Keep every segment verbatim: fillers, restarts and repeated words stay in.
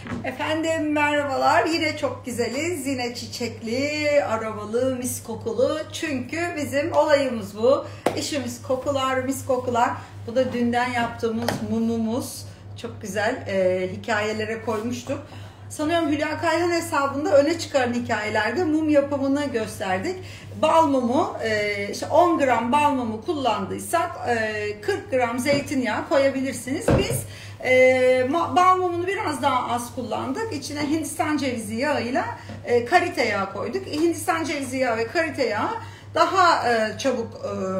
Efendim merhabalar. Yine çok güzeliz. Yine çiçekli, aromalı, mis kokulu. Çünkü bizim olayımız bu. İşimiz kokular, mis kokular. Bu da dünden yaptığımız mumumuz. Çok güzel e, hikayelere koymuştuk. Sanıyorum Hülya Kayhan hesabında öne çıkan hikayelerde mum yapımını gösterdik. Bal mumu, e, işte on gram bal mumu kullandıysak e, kırk gram zeytinyağı koyabilirsiniz. Biz e, bal mumunu biraz daha az kullandık. İçine Hindistan cevizi yağıyla e, karite yağı koyduk. Hindistan cevizi yağı ve karite yağı daha e, çabuk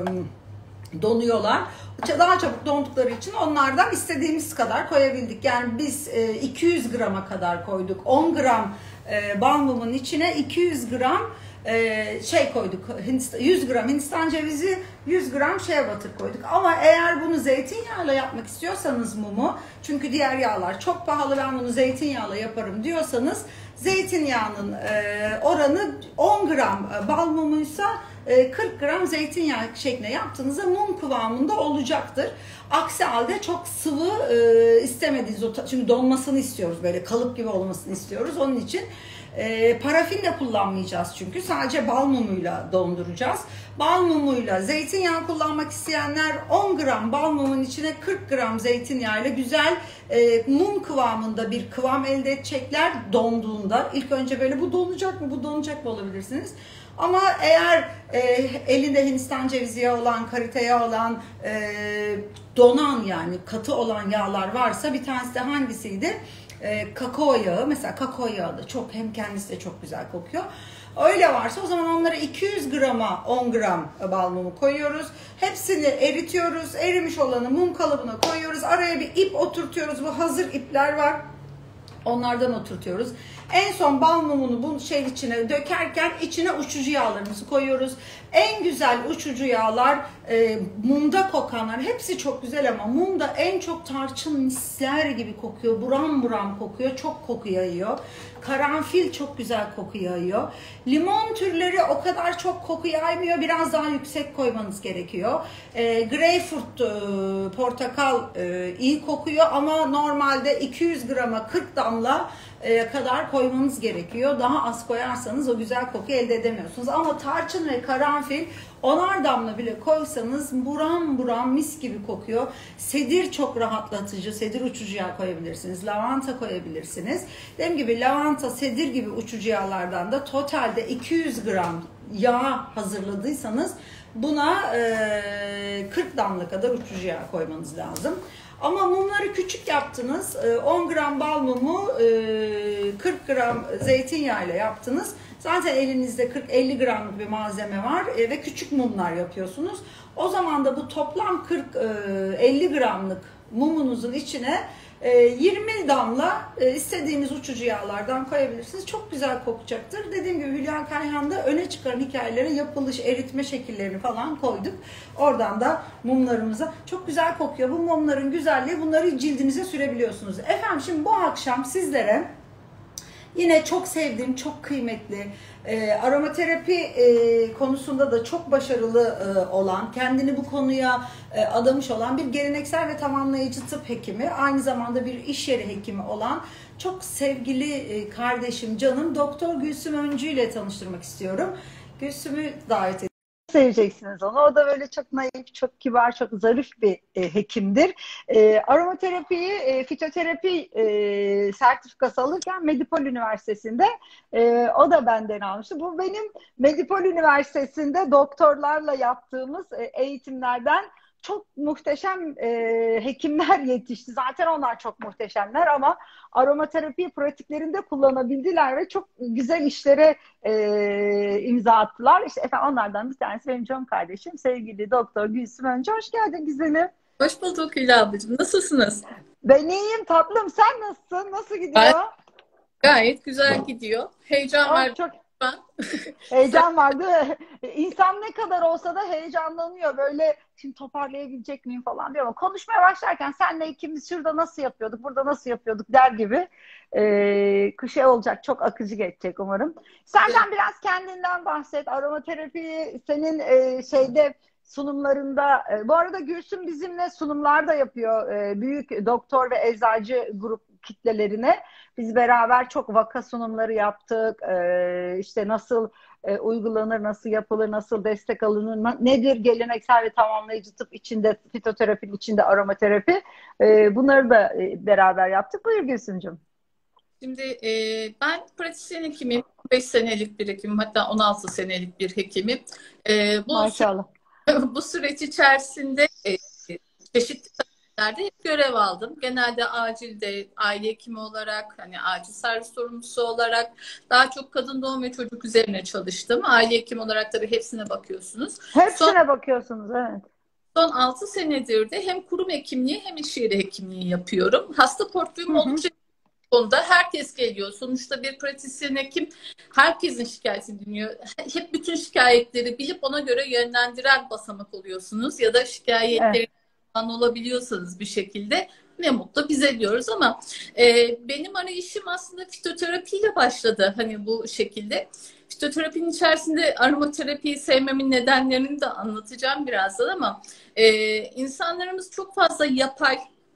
e, donuyorlar. Daha çabuk dondukları için onlardan istediğimiz kadar koyabildik. Yani biz iki yüz grama kadar koyduk. on gram bal mumunun içine iki yüz gram şey koyduk. yüz gram Hindistan cevizi, yüz gram şeye batır koyduk. Ama eğer bunu zeytinyağıyla yapmak istiyorsanız mumu, çünkü diğer yağlar çok pahalı, ben bunu zeytinyağıyla yaparım diyorsanız, zeytinyağının oranı on gram bal mumuysa kırk gram zeytinyağı şeklinde yaptığınızda mum kıvamında olacaktır. Aksi halde çok sıvı e, istemediğiniz, çünkü donmasını istiyoruz, böyle kalıp gibi olmasını istiyoruz. Onun için e, parafin de kullanmayacağız, çünkü sadece bal mumuyla donduracağız. Bal mumuyla zeytinyağı kullanmak isteyenler on gram bal mumun içine kırk gram zeytinyağı ile güzel e, mum kıvamında bir kıvam elde edecekler donduğunda. İlk önce böyle bu donacak mı, bu donacak mı olabilirsiniz. Ama eğer e, elinde Hindistan cevizi yağı olan, karite yağı olan, e, donan yani katı olan yağlar varsa, bir tanesi de hangisiydi? E, kakao yağı. Mesela kakao yağı da çok, hem kendisi de çok güzel kokuyor. Öyle varsa o zaman onlara iki yüz grama on gram bal mumu koyuyoruz. Hepsini eritiyoruz. Erimiş olanı mum kalıbına koyuyoruz. Araya bir ip oturtuyoruz. Bu hazır ipler var. Onlardan oturtuyoruz. En son bal mumunu bu şeyin içine dökerken içine uçucu yağlarımızı koyuyoruz. En güzel uçucu yağlar, e, mumda kokanlar hepsi çok güzel, ama mumda en çok tarçın misler gibi kokuyor. Buram buram kokuyor. Çok koku yayıyor. Karanfil çok güzel koku yayıyor. Limon türleri o kadar çok koku yaymıyor. Biraz daha yüksek koymanız gerekiyor. E, greyfurt, e, portakal e, iyi kokuyor, ama normalde iki yüz grama kırk damla e, kadar koymanız gerekiyor. Daha az koyarsanız o güzel koku elde edemiyorsunuz. Ama tarçın ve karanfil onar damla bile koysanız buram buram mis gibi kokuyor. Sedir çok rahatlatıcı. Sedir uçucu yağ koyabilirsiniz. Lavanta koyabilirsiniz. Dediğim gibi lavanta, sedir gibi uçucu yağlardan da totalde iki yüz gram yağ hazırladıysanız buna e, kırk damla kadar uçucu yağ koymanız lazım. Ama mumları küçük yaptınız. on gram bal mumu, kırk gram zeytinyağı ile yaptınız. Zaten elinizde kırk elli gramlık bir malzeme var ve küçük mumlar yapıyorsunuz. O zaman da bu toplam kırk elli gramlık mumunuzun içine yirmi damla istediğiniz uçucu yağlardan koyabilirsiniz. Çok güzel kokacaktır. Dediğim gibi Hülya Kayhan'da öne çıkan hikayelere yapılış, eritme şekillerini falan koyduk. Oradan da mumlarımıza çok güzel kokuyor. Bu mumların güzelliği, bunları cildinize sürebiliyorsunuz. Efendim şimdi bu akşam sizlere yine çok sevdiğim, çok kıymetli, e, aromaterapi e, konusunda da çok başarılı e, olan, kendini bu konuya e, adamış olan bir geleneksel ve tamamlayıcı tıp hekimi, aynı zamanda bir iş yeri hekimi olan çok sevgili e, kardeşim, canım Doktor Gülsüm Öncü ile tanıştırmak istiyorum. Gülsüm'ü davet ediyorum. Seveceksiniz onu. O da böyle çok naif, çok kibar, çok zarif bir e, hekimdir. E, aromaterapiyi, e, fitoterapi e, sertifikası alırken Medipol Üniversitesi'nde e, o da benden almıştı. Bu benim Medipol Üniversitesi'nde doktorlarla yaptığımız e, eğitimlerden çok muhteşem e, hekimler yetişti. Zaten onlar çok muhteşemler, ama aromaterapi pratiklerinde kullanabildiler ve çok güzel işlere e, imza attılar. İşte efendim onlardan bir tanesi benim canım kardeşim, sevgili Doktor Gülsüm Öncü. Hoş geldin güzelim. Hoş bulduk Hülya ablacığım. Nasılsınız? Ben iyiyim tatlım. Sen nasılsın? Nasıl gidiyor? Gayet, gayet güzel gidiyor. Heyecan Oh, var. çok Ben. heyecan vardı. İnsan ne kadar olsa da heyecanlanıyor. Böyle şimdi toparlayabilecek miyim falan diyor, ama konuşmaya başlarken senle ikimiz şurada nasıl yapıyorduk, burada nasıl yapıyorduk der gibi e, şey olacak. Çok akıcı geçecek umarım. Senden biraz kendinden bahset. Aromaterapi senin e, şeyde sunumlarında, e, bu arada Gülsüm bizimle sunumlar da yapıyor. E, büyük doktor ve eczacı grup kitlelerine. Biz beraber çok vaka sunumları yaptık. E, işte nasıl e, uygulanır, nasıl yapılır, nasıl destek alınır, na- nedir geleneksel ve tamamlayıcı tıp içinde, fitoterapinin içinde aromaterapi. E, bunları da e, beraber yaptık. Buyur Gülsümcüğüm. Şimdi e, ben pratisyen hekimim. beş senelik bir hekimim. Hatta on altı senelik bir hekimim. E, bu Maşallah. Bu süreç içerisinde e, çeşitli fakültelerde hep görev aldım. Genelde acilde aile hekimi olarak, hani acil servis sorumlusu olarak daha çok kadın doğum ve çocuk üzerine çalıştım. Aile hekimi olarak tabii hepsine bakıyorsunuz. Son, Hepsine bakıyorsunuz, evet. son altı senedir de hem kurum hekimliği hem iş yeri hekimliği yapıyorum. Hasta Hı portföyüm hı. oldukça konuda herkes geliyor. Sonuçta bir pratisyen hekim herkesin şikayetini dinliyor. Hep bütün şikayetleri bilip ona göre yönlendiren basamak oluyorsunuz. Ya da Evet. şikayetleri olabiliyorsanız bir şekilde ne mutlu bize diyoruz ama e, benim arayışım aslında fitoterapiyle başladı. Hani bu şekilde. Fitoterapinin içerisinde aromaterapiyi sevmemin nedenlerini de anlatacağım birazdan ama e, insanlarımız çok fazla yapay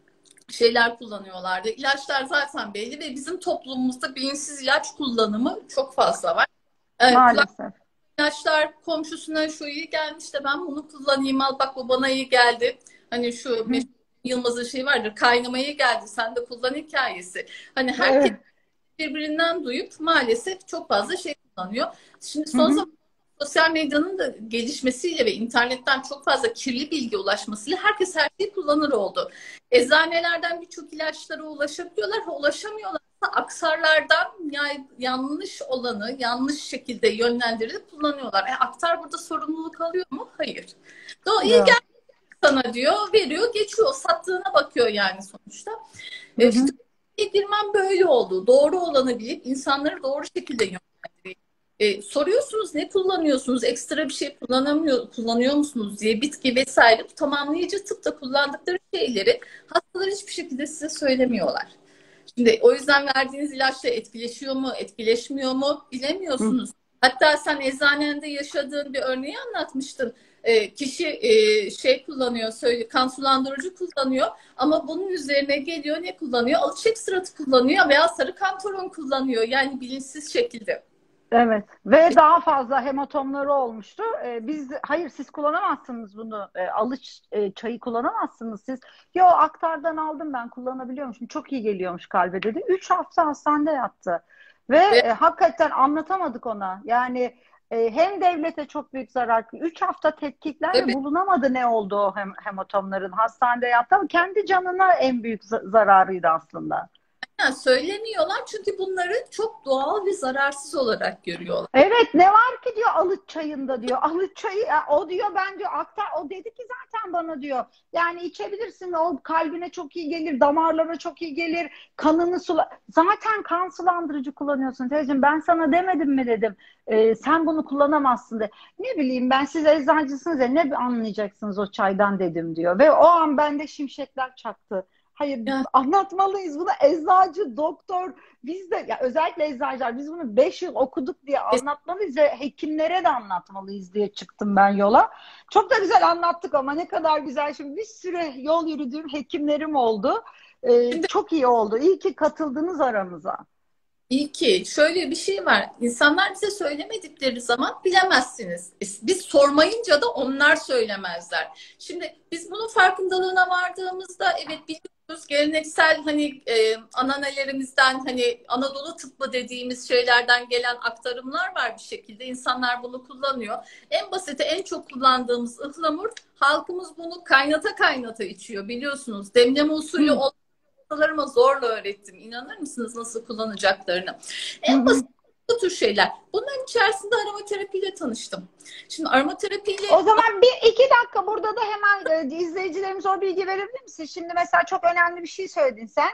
şeyler kullanıyorlardı. İlaçlar zaten belli ve bizim toplumumuzda bilinçsiz ilaç kullanımı çok fazla var. Ee, kulak Maalesef. ilaçlar komşusuna şu iyi gelmiş de ben bunu kullanayım al bak bu bana iyi geldi. Hani şu Hı. meşhur Yılmaz'ın şey vardır kaynama iyi geldi sen de kullan hikayesi. Hani herkes Evet. birbirinden duyup maalesef çok fazla şey kullanıyor. Şimdi Hı son hı. zamanlarda sosyal medyanın da gelişmesiyle ve internetten çok fazla kirli bilgi ulaşmasıyla herkes her şeyi kullanır oldu. Eczanelerden birçok ilaçlara ulaşabiliyorlar. Ha, ulaşamıyorlarsa aksarlardan ya- yanlış olanı yanlış şekilde yönlendirilip kullanıyorlar. E, aktar burada sorumluluk alıyor mu? Hayır. Do iyi gel Yok. sana diyor, veriyor, geçiyor. Sattığına bakıyor yani sonuçta. Hı E, hı. İlk girmem böyle oldu. Doğru olanı bilip insanları doğru şekilde yönlendireyim. E, soruyorsunuz ne kullanıyorsunuz? Ekstra bir şey kullanamıyor, kullanıyor musunuz diye bitki vesaire bu tamamlayıcı tıpta kullandıkları şeyleri hastalar hiçbir şekilde size söylemiyorlar. Şimdi o yüzden verdiğiniz ilaçla etkileşiyor mu, etkileşmiyor mu Hı. bilemiyorsunuz. Hatta sen eczanende yaşadığın bir örneği anlatmıştın. E, kişi e, şey kullanıyor, söyle, kan sulandırıcı kullanıyor ama bunun üzerine geliyor ne kullanıyor? Alçı ekstratı kullanıyor veya sarı kantaron kullanıyor. Yani bilinçsiz şekilde. Evet. Ve daha fazla hematomları olmuştu. Ee, biz hayır siz kullanamazsınız bunu. Ee, alıç e, çayı kullanamazsınız siz. Yo aktardan aldım ben kullanabiliyormuşum. Çok iyi geliyormuş kalbe dedi. Üç hafta hastanede yattı. Ve Ve e, hakikaten anlatamadık ona. Yani e, hem devlete çok büyük zarar. Üç hafta tetkikler ve tabii bulunamadı ne oldu o hem, hematomların. Hastanede yattı ama kendi canına en büyük za- zararıydı aslında. yani söylemiyorlar çünkü bunları çok doğal ve zararsız olarak görüyorlar. Evet ne var ki diyor alıç çayında diyor. Alıç çayı ya, o diyor ben diyor aktar o dedi ki zaten bana diyor. Yani içebilirsin o kalbine çok iyi gelir, damarlara çok iyi gelir, kanını sula. Zaten kan sulandırıcı kullanıyorsun teyzeciğim ben sana demedim mi dedim. Ee, sen bunu kullanamazsın de. Ne bileyim ben siz eczacısınız ya ne anlayacaksınız o çaydan dedim diyor. Ve o an bende şimşekler çaktı. Hayır Yani anlatmalıyız bunu eczacı, doktor biz de ya özellikle eczacılar biz bunu beş yıl okuduk diye anlatmalıyız ve hekimlere de anlatmalıyız diye çıktım ben yola. Çok da güzel anlattık ama ne kadar güzel şimdi bir süre yol yürüdüğüm hekimlerim oldu. Ee, şimdi çok iyi oldu. İyi ki katıldınız aramıza. İyi ki şöyle bir şey var. İnsanlar bize söylemedikleri zaman bilemezsiniz. E, Biz sormayınca da onlar söylemezler. Şimdi biz bunun farkındalığına vardığımızda evet biliyoruz geleneksel hani e, ananelerimizden hani Anadolu tıbbı dediğimiz şeylerden gelen aktarımlar var bir şekilde. İnsanlar bunu kullanıyor. En basiti en çok kullandığımız ıhlamur halkımız bunu kaynata kaynata içiyor biliyorsunuz. Demleme usulü Hı, hastalarıma zorla öğrettim. İnanır mısınız nasıl kullanacaklarını? hı, En hı. basit bu tür şeyler. Bunların içerisinde aromaterapiyle tanıştım. Şimdi aromaterapiyle O zaman bir iki dakika burada da hemen e, izleyicilerimize o bilgi verebilir misin? Şimdi mesela çok önemli bir şey söyledin sen.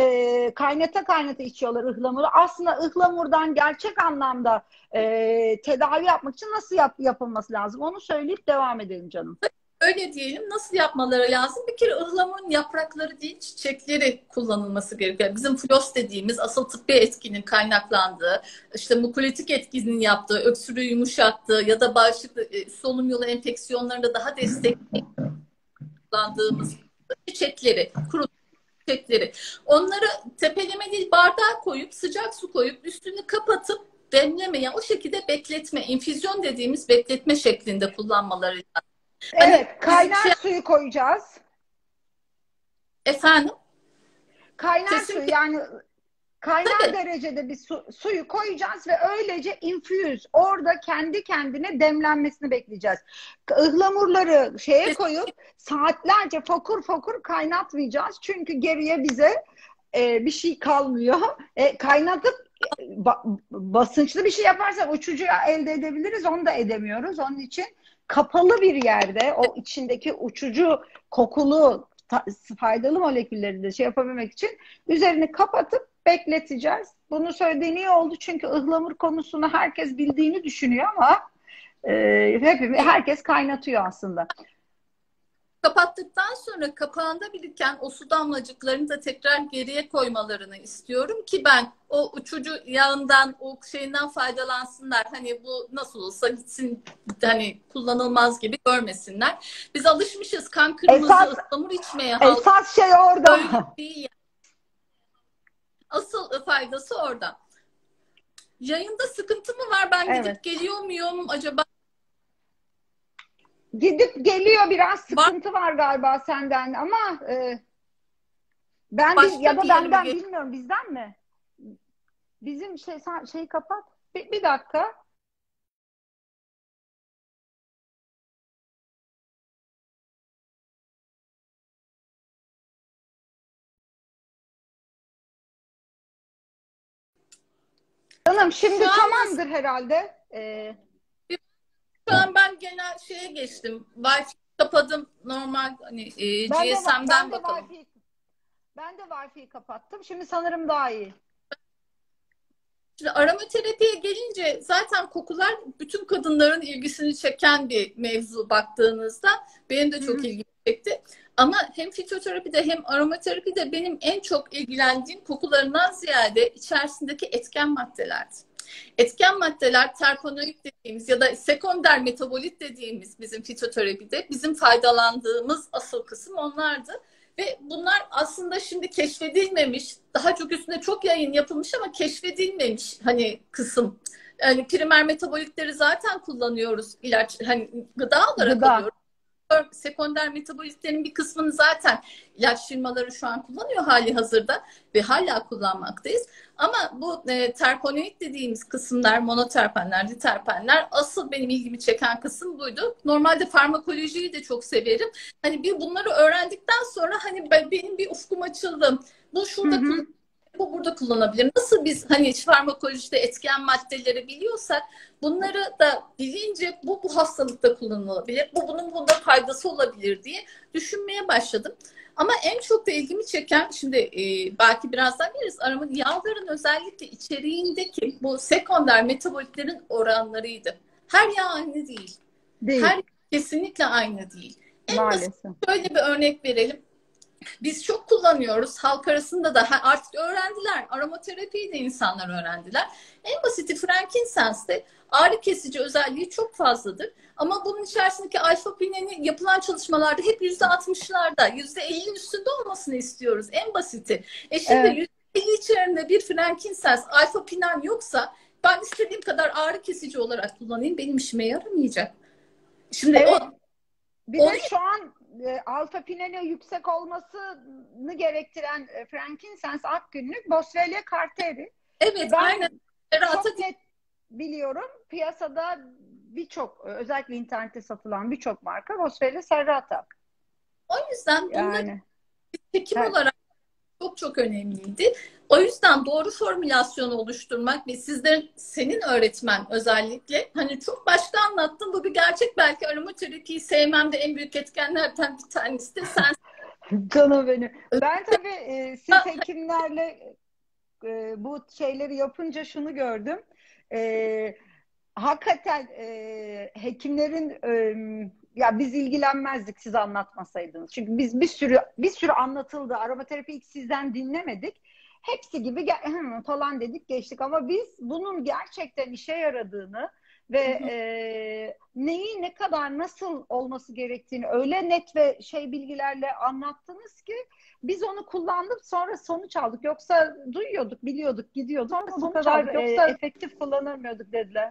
E, kaynata kaynata içiyorlar ıhlamuru. Aslında ıhlamurdan gerçek anlamda e, tedavi yapmak için nasıl yap, yapılması lazım? Onu söyleyip devam edelim canım. Öyle diyelim, nasıl yapmaları lazım? Bir kere ıhlamurun yaprakları değil, çiçekleri kullanılması gerekiyor. Bizim flos dediğimiz asıl tıbbi etkinin kaynaklandığı, işte mukolytik etkinin yaptığı, öksürüğü yumuşattığı ya da bağışıklık, e, solunum yolu enfeksiyonlarında daha destekli kullandığımız çiçekleri, kuru çiçekleri. Onları tepeleme değil, bardağa koyup sıcak su koyup üstünü kapatıp demleme, yani o şekilde bekletme, infüzyon dediğimiz bekletme şeklinde kullanmaları lazım. Hani Evet, kaynar şey, suyu koyacağız. efendim? Kaynar Sesim suyu yani kaynar tabii. derecede bir su, suyu koyacağız ve öylece infüz orada kendi kendine demlenmesini bekleyeceğiz. Ihlamurları şeye koyup saatlerce fokur fokur kaynatmayacağız. Çünkü geriye bize e, bir şey kalmıyor. E, kaynatıp ba, basınçlı bir şey yaparsak uçucu elde edebiliriz. Onu da edemiyoruz. Onun için kapalı bir yerde o içindeki uçucu kokulu ta, faydalı molekülleri de şey yapabilmek için üzerini kapatıp bekleteceğiz. Bunu söylediğin iyi oldu çünkü ıhlamur konusunu herkes bildiğini düşünüyor ama e, hepimiz, herkes kaynatıyor aslında. Kapattıktan sonra kapağında biriken o su damlacıklarını da tekrar geriye koymalarını istiyorum ki ben o uçucu yağından, o şeyinden faydalansınlar. Hani bu nasıl olsa gitsin, hani kullanılmaz gibi görmesinler. Biz alışmışız kan kırmızı Esas, ıhlamur içmeye. esas şey orada. Öyle değil. Asıl faydası orada. Yayında sıkıntı mı var? Ben gidip Evet. geliyor muyum acaba? Gidip geliyor, biraz sıkıntı Var. var galiba senden ama e, ben Başka ya da bir yerime benden gel- bilmiyorum, bizden mi? Bizim şey sen şeyi kapat. Bir, bir dakika. Canım şimdi Şu an nasıl? tamamdır herhalde. Ee, Şu an ben genel şeye geçtim. Wi-Fi kapadım. Normal hani e, ben de G S M'den ben de bakalım. Wi-Fi ben de Wi-Fi'yi kapattım. Şimdi sanırım daha iyi. Şimdi aromaterapiye gelince zaten kokular bütün kadınların ilgisini çeken bir mevzu baktığınızda. Benim de çok Hı hı. ilgimi çekti. Ama hem fitoterapide hem aromaterapide benim en çok ilgilendiğim kokularından ziyade içerisindeki etken maddelerdi. Etken maddeler terpenoid dediğimiz ya da sekonder metabolit dediğimiz bizim fitoterapide bizim faydalandığımız asıl kısım onlardı. Ve bunlar aslında şimdi keşfedilmemiş, daha çok üstüne çok yayın yapılmış ama keşfedilmemiş hani kısım. Yani primer metabolitleri zaten kullanıyoruz, ilaç hani gıda olarak Gıda. alıyoruz. Sekonder metabolitlerin bir kısmını zaten ilaç firmaları şu an kullanıyor hali hazırda ve hala kullanmaktayız. Ama bu e, terpenoid dediğimiz kısımlar, monoterpenler, diterpenler asıl benim ilgimi çeken kısım buydu. Normalde farmakolojiyi de çok severim. Hani bir bunları öğrendikten sonra hani ben, benim bir ufkum açıldı. Bu Hı şurada hı. kullanılabilir, bu burada kullanabilir. Nasıl biz hani farmakolojide etken maddeleri biliyorsak bunları da bilince bu bu hastalıkta kullanılabilir. Bu bunun bunda faydası olabilir diye düşünmeye başladım. Ama en çok da ilgimi çeken şimdi e, belki birazdan geliriz arama yağların özellikle içeriğindeki bu sekonder metabolitlerin oranlarıydı. Her yağ aynı değil. Her Değil yağ kesinlikle aynı değil. En basit maalesef. şöyle bir örnek verelim. Biz çok kullanıyoruz. Halk arasında da artık öğrendiler. Aromaterapiyi de insanlar öğrendiler. En basiti frankincense'de ağrı kesici özelliği çok fazladır. Ama bunun içerisindeki alfa pineni yapılan çalışmalarda hep yüzde altmışlarda, yüzde ellinin üstünde olmasını istiyoruz. En basiti. E şimdi Evet. yüzde elli içerisinde bir frankincense alfa pinen yoksa ben istediğim kadar ağrı kesici olarak kullanayım. Benim işime yaramayacak. Şimdi Evet. o Bir onu de şu an e, alfa pineni yüksek olmasını gerektiren e, frankincense akgünlük Boswellia carteri. evet aynen. Ben Ferata çok net biliyorum. Piyasada birçok, özellikle internette satılan birçok marka Boswellia serrata. o yüzden bunları Yani hekim evet. olarak çok çok önemliydi. O yüzden doğru formülasyonu oluşturmak ve sizlerin, senin öğretmen özellikle hani çok başta anlattım. Bu bir gerçek, belki aromaterapiyi sevmemde en büyük etkenlerden bir tanesi de sen. Canım benim. Ben tabii e, siz hekimlerle e, bu şeyleri yapınca şunu gördüm. E, hakikaten e, hekimlerin e, ya biz ilgilenmezdik siz anlatmasaydınız. Çünkü biz bir sürü bir sürü anlatıldı. Aromaterapi ilk sizden dinlemedik. Hepsi gibi gel- falan dedik geçtik ama biz bunun gerçekten işe yaradığını ve e, neyi ne kadar nasıl olması gerektiğini öyle net ve şey bilgilerle anlattınız ki biz onu kullandık sonra sonuç aldık. Yoksa duyuyorduk, biliyorduk, gidiyorduk ama bu kadar e, efektif kullanamıyorduk dediler.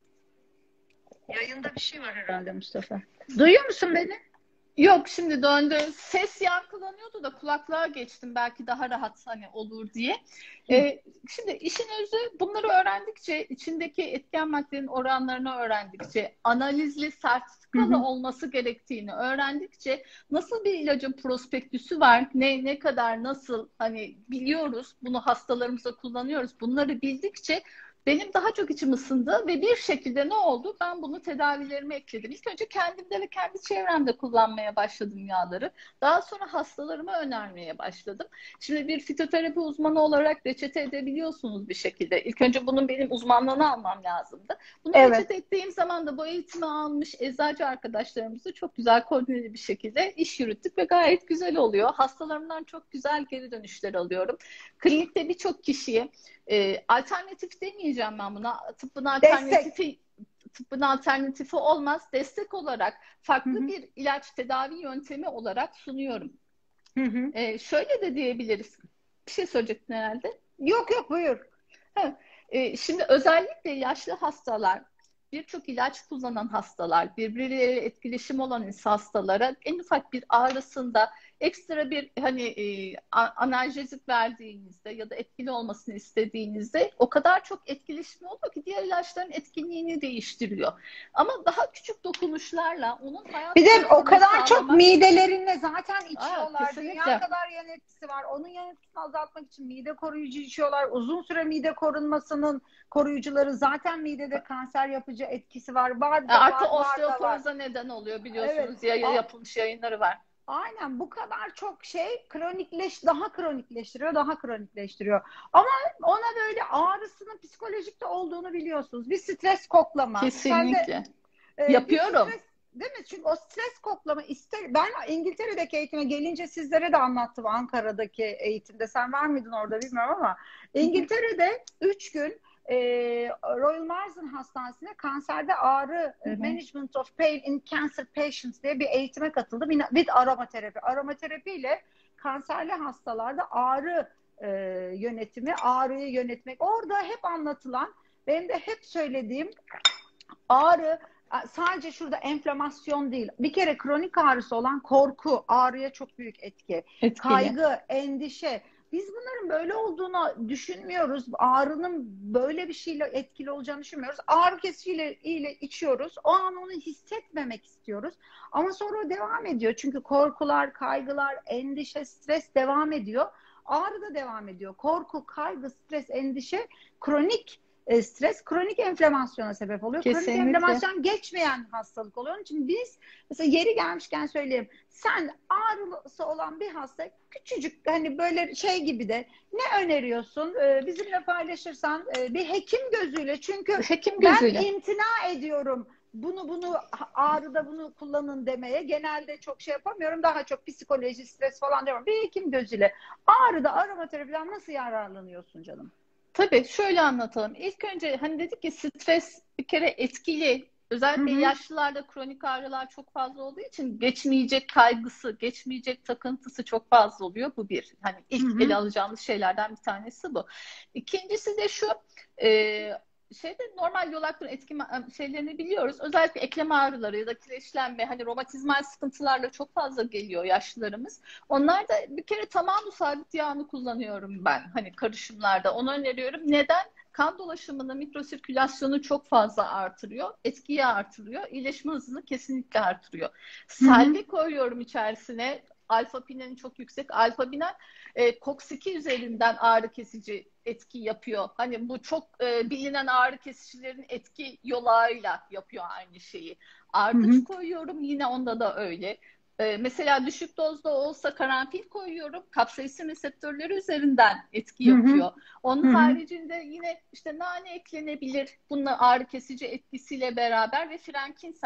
Yayında bir şey var herhalde Mustafa. Duyuyor musun beni? Yok, şimdi döndü. Ses yankılanıyordu da kulaklığa geçtim. Belki daha rahat hani olur diye. Ee, şimdi işin özü, bunları öğrendikçe, içindeki etken maddenin oranlarını öğrendikçe, analizli, sertifikalı Hı hı. olması gerektiğini öğrendikçe, nasıl bir ilacın prospektüsü var, ne ne kadar nasıl hani biliyoruz, bunu hastalarımıza kullanıyoruz. Bunları bildikçe benim daha çok içim ısındı ve bir şekilde ne oldu? Ben bunu tedavilerime ekledim. İlk önce kendimde ve kendi çevremde kullanmaya başladım yağları. Daha sonra hastalarıma önermeye başladım. Şimdi bir fitoterapi uzmanı olarak reçete edebiliyorsunuz bir şekilde. İlk önce bunun benim uzmanlığını almam lazımdı. Bunu Evet. reçete ettiğim zaman da bu eğitimi almış eczacı arkadaşlarımızla çok güzel koordineli bir şekilde iş yürüttük ve gayet güzel oluyor. Hastalarımdan çok güzel geri dönüşler alıyorum. Klinikte birçok kişiye e, alternatif demeyeceğim ben buna. Tıbbın alternatifi, tıbbın alternatifi olmaz. Destek olarak farklı hı hı. bir ilaç tedavi yöntemi olarak sunuyorum. Hı hı. E, şöyle de diyebiliriz. Bir şey söyleyecektin herhalde. Yok yok buyur. Ha, e, şimdi özellikle yaşlı hastalar, birçok ilaç kullanan hastalar, birbirleriyle etkileşim olan hastalara en ufak bir ağrısında ekstra bir hani e, analjezik verdiğinizde ya da etkili olmasını istediğinizde o kadar çok etkileşim oluyor ki diğer ilaçların etkinliğini değiştiriyor. Ama daha küçük dokunuşlarla onun hayat bir de o kadar sağlamak... çok midelerinde zaten içiyorlar. Aa, dünya kadar yan etkisi var. Onun yan etkisini azaltmak için mide koruyucu içiyorlar. Uzun süre mide korunmasının koruyucuları zaten midede kanser yapıcı etkisi var. Var da Artı var, osteoporoza neden oluyor biliyorsunuz. Evet. Ya, yapılmış yayınları var. Aynen bu kadar çok şey kronikleş, daha kronikleştiriyor, daha kronikleştiriyor. Ama ona böyle ağrısının psikolojikte olduğunu biliyorsunuz. Bir stres koklama. Kesinlikle. Sen de, e, yapıyorum. Stres, değil mi? Çünkü o stres koklama ister. Ben İngiltere'deki eğitime gelince sizlere de anlattım Ankara'daki eğitimde. Sen var mıydın orada bilmiyorum ama İngiltere'de üç gün e, Royal Marsden Hastanesi'ne kanserde ağrı hı hı. Management of Pain in Cancer Patients diye bir eğitime katıldım. With aromaterapi. Aromaterapi ile kanserli hastalarda ağrı e, yönetimi, ağrıyı yönetmek. Orada hep anlatılan, benim de hep söylediğim ağrı sadece şurada enflamasyon değil. Bir kere kronik ağrısı olan korku ağrıya çok büyük etki. Etkili. Kaygı, endişe. Biz bunların böyle olduğunu düşünmüyoruz. Ağrının böyle bir şeyle etkili olacağını düşünmüyoruz. Ağrı kesiciyle ile içiyoruz. O an onu hissetmemek istiyoruz. Ama sonra o devam ediyor. Çünkü korkular, kaygılar, endişe, stres devam ediyor. Ağrı da devam ediyor. Korku, kaygı, stres, endişe, kronik stres kronik enflamasyona sebep oluyor. Kesinlikle. Kronik enflamasyon geçmeyen hastalık oluyor. Onun için biz mesela yeri gelmişken söyleyeyim. Sen ağrısı olan bir hasta küçücük hani böyle şey gibi de ne öneriyorsun? Ee, bizimle paylaşırsan e, bir hekim gözüyle. Çünkü hekim gözüyle. Ben imtina ediyorum. Bunu bunu ağrıda bunu kullanın demeye. Genelde çok şey yapamıyorum. Daha çok psikoloji, stres falan diyorum. Bir hekim gözüyle. Ağrıda aromaterapiden nasıl yararlanıyorsun canım? Tabii şöyle anlatalım. İlk önce hani dedik ki stres bir kere etkili. Özellikle hı hı. yaşlılarda kronik ağrılar çok fazla olduğu için geçmeyecek kaygısı, geçmeyecek takıntısı çok fazla oluyor. Bu bir. Hani ilk hı hı. ele alacağımız şeylerden bir tanesi bu. İkincisi de şu, e, şeyde normal yol hakkında etki şeylerini biliyoruz. Özellikle eklem ağrıları ya da kireçlenme, hani romatizmal sıkıntılarla çok fazla geliyor yaşlılarımız. Onlar da bir kere tamamı sabit yağını kullanıyorum ben hani karışımlarda. Onu öneriyorum. Neden? Kan dolaşımını, mikrosirkülasyonu çok fazla artırıyor. Etkiyi artırıyor. İyileşme hızını kesinlikle artırıyor. Selvi koyuyorum içerisine. Alfa-pinen çok yüksek. Alfa-pinen e, koks iki üzerinden ağrı kesici etki yapıyor. Hani bu çok e, bilinen ağrı kesicilerin etki yolağıyla yapıyor aynı şeyi. Ardıç koyuyorum. Yine onda da öyle. E, mesela düşük dozda olsa karanfil koyuyorum. Kapsaisin reseptörleri üzerinden etki yapıyor. Hı hı. Onun hı hı. haricinde yine işte nane eklenebilir. Bununla ağrı kesici etkisiyle beraber ve frankincense.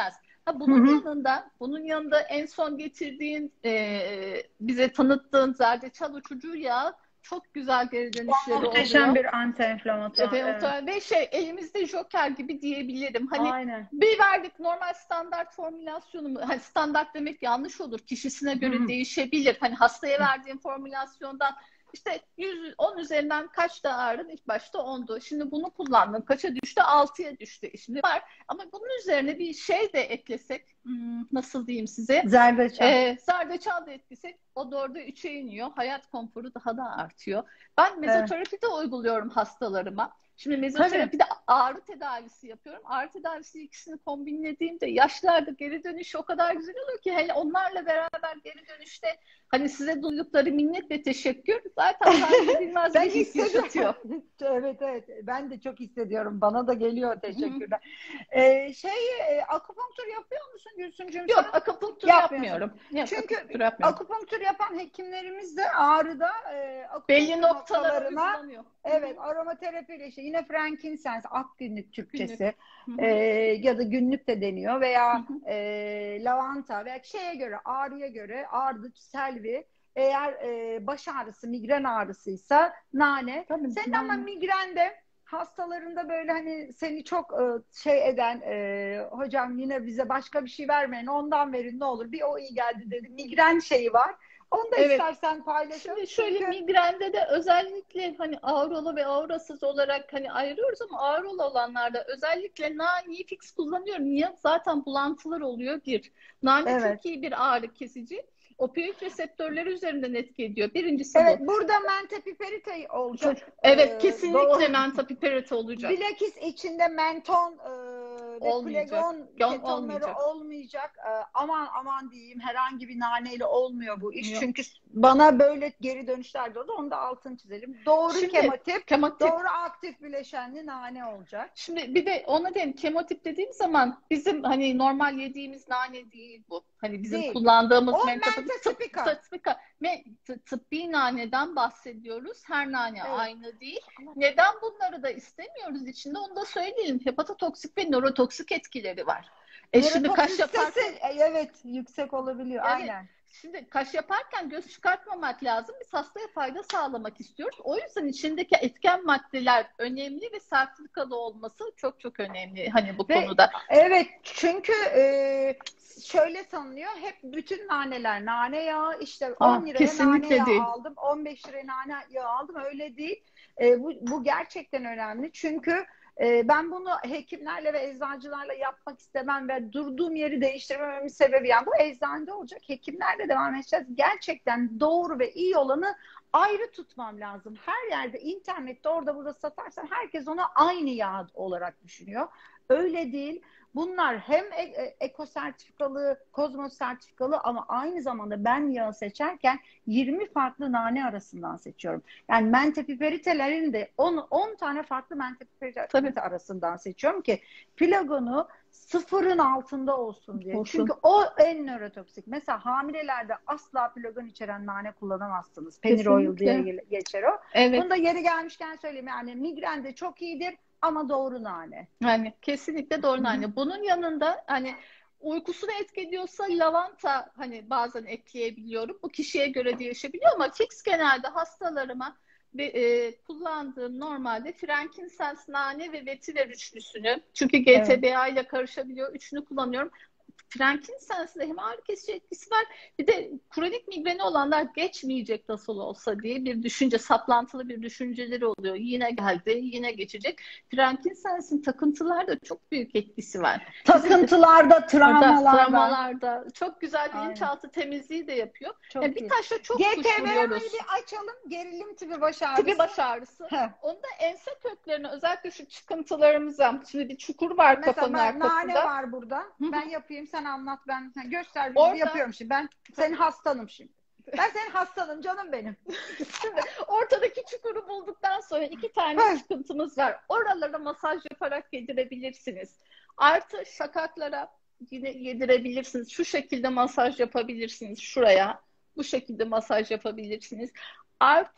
Ha, Hı bunun hı. yanında, bunun yanında en son getirdiğin, e, bize tanıttığın zerdeçal uçucu yağı çok güzel geri dönüşleri Muhteşem oluyor. bir anti-inflamatuar. Ve, Evet. ve şey, elimizde joker gibi diyebilirim. Hani Aynen. bir verdik normal standart formülasyonu mu? Hani standart demek yanlış olur. Kişisine Hı göre hı. değişebilir. Hani hastaya verdiğim formülasyondan işte yüz, on üzerinden kaçta ağrın? İlk başta ondu. Şimdi bunu kullandım. Kaça düştü? altıya düştü. Şimdi var. Ama bunun üzerine bir şey de eklesek, hmm, nasıl diyeyim size? Zerdeçal. Ee, zerdeçal da etkisi o dörde üçe iniyor. Hayat konforu daha da artıyor. Ben Evet. mezoterapi de uyguluyorum hastalarıma. Şimdi Tabii. mezoterapide ağrı tedavisi yapıyorum. Ağrı tedavisi ikisini kombinlediğimde yaşlarda geri dönüş o kadar güzel oluyor ki, hele onlarla beraber geri dönüşte hani size duydukları minnet ve teşekkür zaten tarif edilmez Ben bir his yaşatıyor. hissediyorum. Evet, evet. Ben de çok hissediyorum. Bana da geliyor, Hı hı. teşekkürler. Ee, şey e, akupunktur yapıyor musun Gülsümcüğüm sen? Yok, akupunktur Yapmıyorsun. yapmıyorum. Yok, Çünkü akupunktur yapmıyorum. akupunktur yapan hekimlerimiz de ağrıda e, Belli akupunktur noktalara noktalarına uygulanıyor. Hı evet hı. aromaterapiyle işte yine frankincense ak günlük Günlük. Türkçesi Hı e, hı. ya da günlük de deniyor Hı veya hı. e, lavanta veya şeye göre ağrıya göre ardıç, selvi eğer e, baş ağrısı, migren ağrısıysa nane. Tabii, Senin ama ben migrende hastalarında böyle hani seni çok e, şey eden e, hocam yine bize başka bir şey vermeyin ondan verin ne olur bir o iyi geldi dedi. Migren şeyi var. Onu da evet. istersen paylaşalım. Şimdi şöyle, Çünkü migrende de özellikle hani ağrılı ve ağrısız olarak hani ayırıyoruz ama ağrılı olanlarda özellikle naneyi fix kullanıyorum. Niye? Zaten bulantılar oluyor bir. Nane evet. çok iyi bir ağrı kesici. Opioid reseptörleri üzerinden etki ediyor. Birincisi Evet bu. burada mentepiperite olacak. Evet, Ee, kesinlikle doğru. mentapiperite olacak. Bilakis içinde menton e, ve Olmayacak. plegon Ol- ketonları olmayacak. olmayacak. E, aman aman diyeyim herhangi bir naneyle olmuyor bu iş. Yok. Çünkü bana böyle geri dönüşler de oldu. Onu da altını çizelim. Doğru Şimdi kemotip, kemotip. doğru aktif bileşenli nane olacak. Şimdi bir de ona diyeyim, kemotip dediğim zaman bizim hani normal yediğimiz nane değil bu. Hani bizim Değil. kullandığımız O mentapa tıp, mentosipika. tıp, me, tıp, tıbbi naneden bahsediyoruz. Her nane Evet. aynı değil. Neden bunları da istemiyoruz içinde, onu da söyleyelim. Hepatotoksik ve nörotoksik etkileri var. E şimdi kaş Nörotoksisitesi yaparken, e, evet yüksek olabiliyor. evet, Aynen. şimdi kaş yaparken göz çıkartmamak lazım. Biz hastaya fayda sağlamak istiyoruz. O yüzden içindeki etken maddeler önemli ve sertifikalı olması çok çok önemli hani bu Ve konuda. evet çünkü e, şöyle sanılıyor hep bütün naneler nane yağı işte on Ah, liraya nane kesinlikle yağı değil. aldım on beş liraya nane yağı aldım öyle değil. E, bu, bu gerçekten önemli çünkü e, ben bunu hekimlerle ve eczacılarla yapmak istemem ve durduğum yeri değiştirmememin sebebi yani bu eczanede olacak hekimlerle devam edeceğiz. Gerçekten doğru ve iyi olanı ayrı tutmam lazım. Her yerde internette orada burada satarsan herkes onu aynı yağ olarak düşünüyor. Öyle değil. Bunlar hem e- e- eko sertifikalı, kozmos sertifikalı ama aynı zamanda ben yağı seçerken yirmi farklı nane arasından seçiyorum. Yani mentepiperitelerin de on, on tane farklı mentepiperite Tabii, arasından seçiyorum ki plagonu sıfırın altında olsun diye. olsun. Çünkü o en nörotoksik. Mesela hamilelerde asla plagon içeren nane kullanamazsınız. Penir oil diye Kesinlikle. geçer o. Evet. Bunu da yeri gelmişken söyleyeyim. Yani migrende çok iyidir ama doğru nane. Yani kesinlikle doğru Hı hı. nane. Bunun yanında hani uykusunu etki ediyorsa lavanta hani bazen ekleyebiliyorum. Bu kişiye göre değişebiliyor ama fix genelde hastalarıma ve, e, kullandığım normalde frankincense, nane ve vetiver üçlüsünü, çünkü Evet. G T B A ile karışabiliyor. Üçünü kullanıyorum. Frankincense'de hem ağrı kesici etkisi var, bir de kronik migreni olanlar geçmeyecek nasıl olsa diye bir düşünce, saplantılı bir düşünceleri oluyor. Yine geldi, yine geçecek. Frankincense'in takıntılarda çok büyük etkisi var. Takıntılarda, Orada travmalarda. travmalarda çok güzel Aynen. bilinçaltı temizliği de yapıyor. Çok Yani bir iyi. taşla çok kuş G T B A'yı vuruyoruz. bir açalım. Gerilim tipi baş ağrısı. Tipi baş ağrısı. Heh. Onda ense köklerine, özellikle şu çıkıntılarımıza, şimdi bir çukur var Mesela kafanın ben, nane arkasında. var burada. Hı hı. Ben yapayım, sen anlat, ben sen göster, Orada- yapıyorum şimdi. Ben senin hastanım şimdi. Ben senin hastanım canım benim. Şimdi ortadaki çukuru bulduktan sonra iki tane Heh. çıkıntımız var. Oralara masaj yaparak yedirebilirsiniz. Artı şakaklara yine yedirebilirsiniz. Şu şekilde masaj yapabilirsiniz şuraya. Bu şekilde masaj yapabilirsiniz. Artı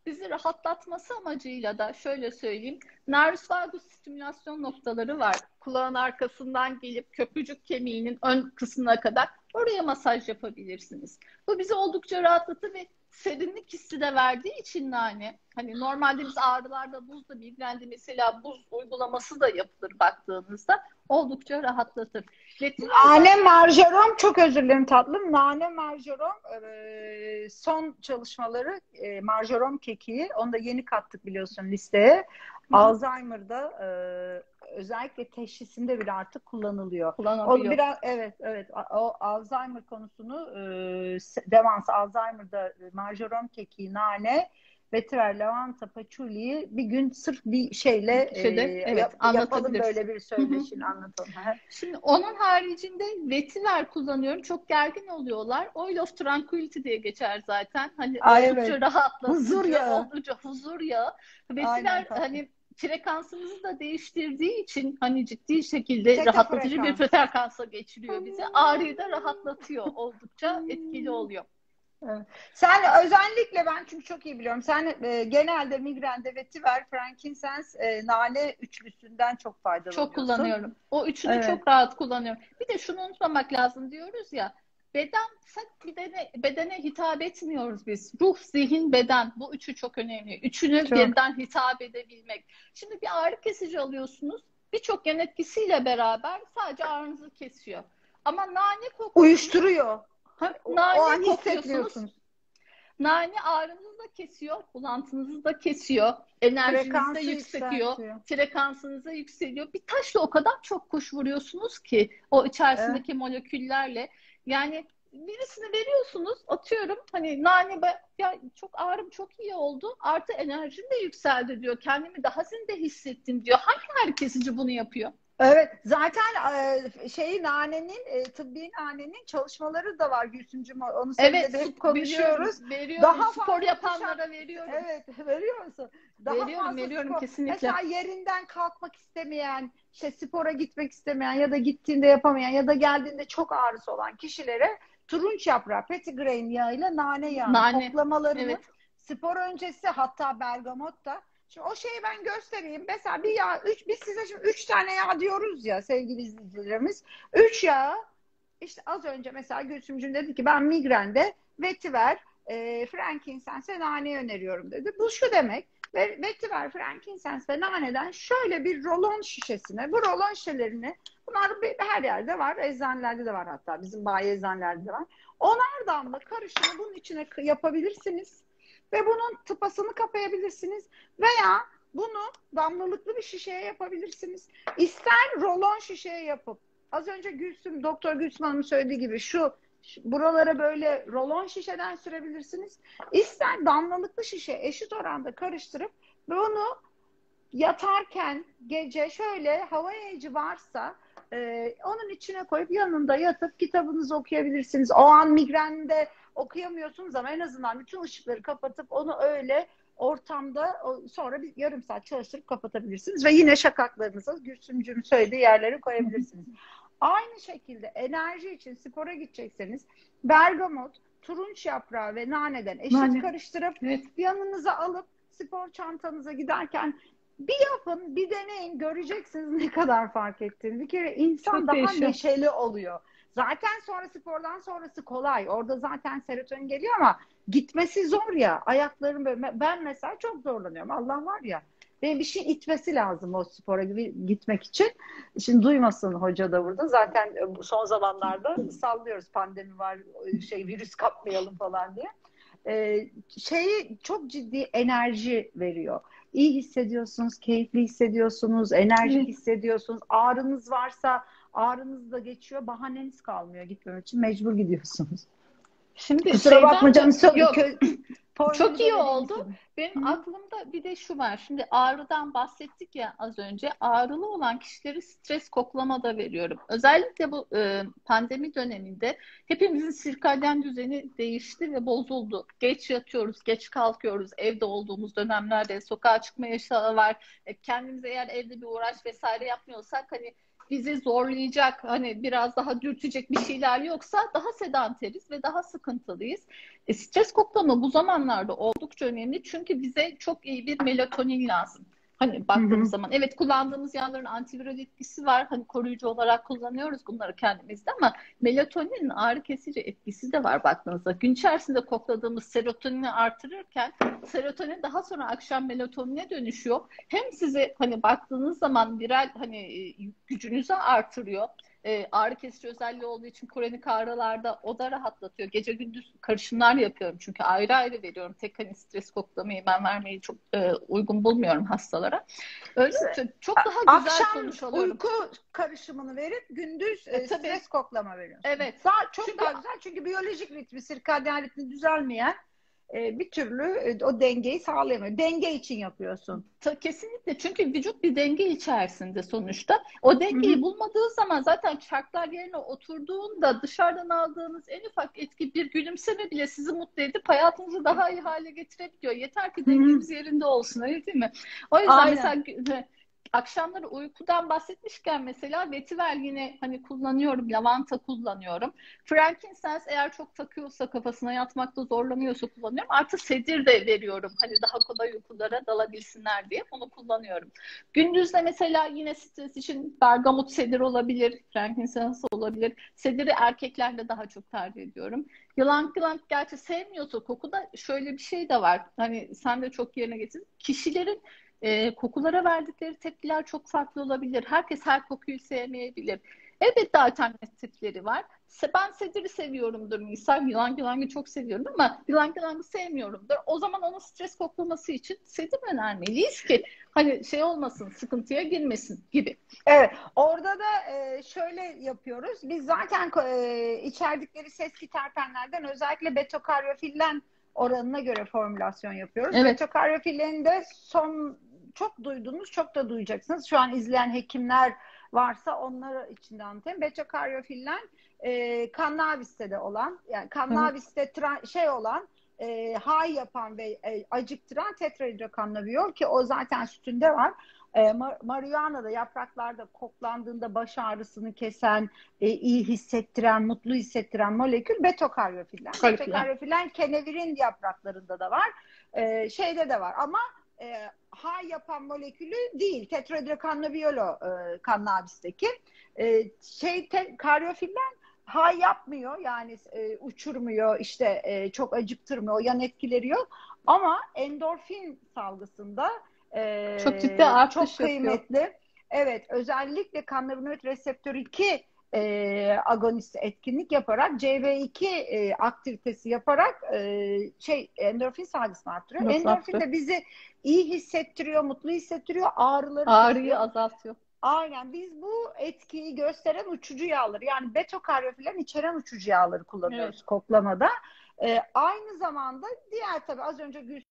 bizi rahatlatması amacıyla da şöyle söyleyeyim. Nervus vagus stimülasyon noktaları var. Kulağın arkasından gelip köprücük kemiğinin ön kısmına kadar oraya masaj yapabilirsiniz. Bu bizi oldukça rahatlatır ve serinlik hissi de verdiği için nane. Hani normalde biz ağrılarda buzda migrende mesela buz uygulaması da yapılır baktığınızda oldukça rahatlatır. Nane marjoram, çok özür dilerim tatlım. Nane marjoram e, son çalışmaları e, marjoram kekiği. Onu da yeni kattık biliyorsun listeye. Hı. Alzheimer'da e, özellikle teşhisinde bile artık kullanılıyor. O biraz evet evet o Alzheimer konusunu e, demans Alzheimer'da marjoram kekiği, nane, vetiver, lavanta, paçuliyi bir gün sırf bir şeyle Şeyde, e, evet, yap, yapalım böyle bir söyleşini anlatalım. Şimdi onun haricinde vetiver kullanıyorum. Çok gergin oluyorlar. Oil of Tranquility diye geçer zaten. Hani Ay, oldukça evet. rahatlatıcı, huzur yağı. oldukça huzur yağı. Vetiver hani frekansımızı da değiştirdiği için hani ciddi şekilde Teta rahatlatıcı frekans. bir frekansa geçiriyor bize. Ağrıyı da rahatlatıyor. Oldukça etkili oluyor. Evet. Sen özellikle, ben çünkü çok iyi biliyorum. Sen e, genelde migrende vetiver, frankincense, e, nane üçlüsünden çok faydalanıyorsun. Çok kullanıyorum. O üçünü Evet. çok rahat kullanıyorum. Bir de şunu unutmamak lazım diyoruz ya. Beden, bedene, bedene hitap etmiyoruz biz. Ruh, zihin, beden. Bu üçü çok önemli. Üçünü Çok. birden hitap edebilmek. Şimdi bir ağrı kesici alıyorsunuz. Birçok yan etkisiyle beraber sadece ağrınızı kesiyor. Ama nane kokusu uyuşturuyor. Ha, O, nane o an kokuyorsunuz. hissetmiyorsunuz. Nane ağrınızı da kesiyor, bulantınızı da kesiyor, enerjinizi de Frekansı yükseltiyor, yükseltiyor. frekansınızı yükseliyor. Bir taşla o kadar çok kuş vuruyorsunuz ki o içerisindeki evet. moleküllerle. Yani birisini veriyorsunuz, atıyorum hani nane be, ya çok ağrım çok iyi oldu, artı enerjim de yükseldi diyor. Kendimi daha zinde hissettim diyor. Hangi ağrı kesici bunu yapıyor? Evet, zaten e, şeyi nanenin, e, tıbbi nanenin çalışmaları da var Gülsümcüğüm. Onu seninle evet, de hep konuşuyoruz. Veriyorum, veriyorum. Daha spor yapanlara dışarı... veriyorum. Evet, veriyor musun? Daha veriyorum, fazla veriyorum spor. kesinlikle. Mesela yerinden kalkmak istemeyen, işte spora gitmek istemeyen ya da gittiğinde yapamayan ya da geldiğinde çok ağrısı olan kişilere turunç yaprağı, petitgrain yağıyla nane yağı nane. toplamalarını Evet. spor öncesi, hatta bergamot da. Şimdi o şeyi ben göstereyim. Mesela bir yağ, üç, biz size şimdi üç tane yağ diyoruz ya sevgili izleyicilerimiz. Üç yağ, işte az önce mesela Gülsümcüğüm dedi ki ben migrende vetiver, e, frankincense ve nane öneriyorum dedi. Bu şu demek: vetiver, frankincense ve naneden şöyle bir rolon şişesine, bu rolon şişelerini, bunlar her yerde var, eczanelerde de var, hatta bizim bayi eczanelerde de var. Onar damla karışımı bunun içine yapabilirsiniz. Ve bunun tıpasını kapayabilirsiniz. Veya bunu damlalıklı bir şişeye yapabilirsiniz. İster rolon şişeye yapıp, az önce Gülsüm, Doktor Gülsüm Hanım'ın söylediği gibi şu, şu buralara böyle rolon şişeden sürebilirsiniz. İster damlalıklı şişe eşit oranda karıştırıp bunu yatarken gece şöyle hava yayıcı varsa e, onun içine koyup yanında yatıp kitabınızı okuyabilirsiniz. O an migrende okuyamıyorsunuz ama en azından bütün ışıkları kapatıp onu öyle ortamda sonra bir yarım saat çalıştırıp kapatabilirsiniz ve yine şakaklarınıza Gülsümcüğüm söylediği yerlere koyabilirsiniz. Aynı şekilde enerji için spora gidecekseniz bergamot, turunç yaprağı ve naneden eşit Nane. karıştırıp evet. yanınıza alıp spor çantanıza giderken bir yapın, bir deneyin, göreceksiniz ne kadar fark ettiğini. Bir kere insan Çok daha değişiyor. neşeli oluyor. Zaten sonra spordan sonrası kolay. Orada zaten serotonin geliyor ama gitmesi zor ya. Ayaklarım böyle. Ben mesela çok zorlanıyorum. Allah var ya. Benim bir şey itmesi lazım o spora gitmek için. Şimdi duymasın hoca da burada. Zaten son zamanlarda sallıyoruz. Pandemi var, şey virüs kapmayalım falan diye. Ee, şeyi çok ciddi enerji veriyor. İyi hissediyorsunuz, keyifli hissediyorsunuz, enerji evet. hissediyorsunuz. Ağrınız varsa ağrınız da geçiyor. Bahaneniz kalmıyor gitmemek için. Mecbur gidiyorsunuz. Şimdi kusura bakma canım. Çok, yok. Çok iyi oldu. Istedim. Benim Hı. aklımda bir de şu var. Şimdi ağrıdan bahsettik ya az önce. Ağrılı olan kişileri stres koklama da veriyorum. Özellikle bu e, pandemi döneminde hepimizin sirkadyen düzeni değişti ve bozuldu. Geç yatıyoruz, geç kalkıyoruz. Evde olduğumuz dönemlerde sokağa çıkma yasağı var. E, kendimize eğer evde bir uğraş vesaire yapmıyorsak hani bizi zorlayacak, hani biraz daha dürtecek bir şeyler yoksa daha sedanteriz ve daha sıkıntılıyız. E, stres koklama bu zamanlarda oldukça önemli çünkü bize çok iyi bir melatonin lazım. Hani baktığımız Hı hı. zaman evet, kullandığımız yağların antiviral etkisi var. Hani koruyucu olarak kullanıyoruz bunları kendimizde ama melatoninin ağrı kesici etkisi de var baktığınızda. Gün içerisinde kokladığımız serotonini artırırken serotonin daha sonra akşam melatonine dönüşüyor. Hem sizi hani baktığınız zaman viral hani e, gücünüzü artırıyor. E, ağrı kesici özelliği olduğu için kronik ağrılarda o da rahatlatıyor. Gece gündüz karışımlar yapıyorum çünkü ayrı ayrı veriyorum. Tek hani stres koklamayı ben vermeyi çok e, uygun bulmuyorum hastalara. Öyle çok daha güzel Akşam sonuç alıyorum. uyku karışımını verip gündüz E, e, tabii. stres koklama veriyorsun. Evet. Daha, çok Çünkü daha güzel çünkü biyolojik ritmi, sirkadyen ritmi düzelmeyen e, bir türlü e, o dengeyi sağlayamıyor. Denge için yapıyorsun. Ta, kesinlikle çünkü vücut bir denge içerisinde sonuçta. O dengeyi Hı hı. bulmadığı zaman zaten şartlar yerine oturduğunda dışarıdan aldığınız en ufak etki bir gülümseme bile sizi mutlu edip hayatınızı daha iyi hale getirebiliyor. Yeter ki Hı hı. dengemiz yerinde olsun, öyle değil mi? O yüzden Aynen. mesela akşamları uykudan bahsetmişken mesela vetiver yine hani kullanıyorum, lavanta kullanıyorum. Frankincense eğer çok takıyorsa kafasına yatmakta zorlanıyorsa kullanıyorum. Artı sedir de veriyorum. Hani daha kolay uykulara dalabilsinler diye onu kullanıyorum. Gündüzde mesela yine stres için bergamot sedir olabilir, frankincense olabilir. Sediri erkeklerle daha çok tercih ediyorum. Yılan yılan gerçi sevmiyorsa kokuda şöyle bir şey de var. Hani sen de çok yerine getirdin. Kişilerin e, kokulara verdikleri tepkiler çok farklı olabilir. Herkes her kokuyu sevmeyebilir. Elbette alternatifleri var. Ben sediri seviyorumdur misal. Yılan yılangı çok seviyorum ama yılan yılangı sevmiyorumdur. O zaman onun stres koklaması için sedir önermeliyiz ki hani şey olmasın, sıkıntıya girmesin gibi. Evet, orada da e, şöyle yapıyoruz. Biz zaten e, içerdikleri sesli terpenlerden özellikle beta-karyofillen oranına göre formülasyon yapıyoruz. Evet. Beta-karyofillenin de son çok duydunuz, çok da duyacaksınız. Şu an izleyen hekimler varsa onları içinde anlatayım. Beta-karyofillen e, kannabiste de olan, yani kannabiste tra- şey olan, e, high yapan ve e, acıktıran tetrahidrokannabiol ki o zaten sütünde var. E, marihuana'da yapraklarda koklandığında baş ağrısını kesen, e, iyi hissettiren, mutlu hissettiren molekül beta-karyofillen. Beta-karyofillen kenevirin yapraklarında da var. E, şeyde de var ama e, high yapan molekülü değil. Tetrahidrokannabiol e, kannabisteki. E, şey te, karyofillen high yapmıyor yani e, uçurmuyor işte e, çok acıktırmıyor, yan etkileri yok ama endorfin salgısında Ee, çok ciddi artış çok kıymetli. yapıyor. Evet, özellikle kannabinoid reseptör iki e, agonist etkinlik yaparak C B iki e, aktivitesi yaparak e, şey endorfin salgısını arttırıyor. Nasıl Endorfin arttırıyor? de bizi iyi hissettiriyor, mutlu hissettiriyor, ağrıları Ağrıyı kesiyor. azaltıyor. Aynen. Biz bu etkiyi gösteren uçucu yağları yani beta-karyofillen içeren uçucu yağları kullanıyoruz Evet. koklamada. Ee, aynı zamanda diğer tabii az önce Gül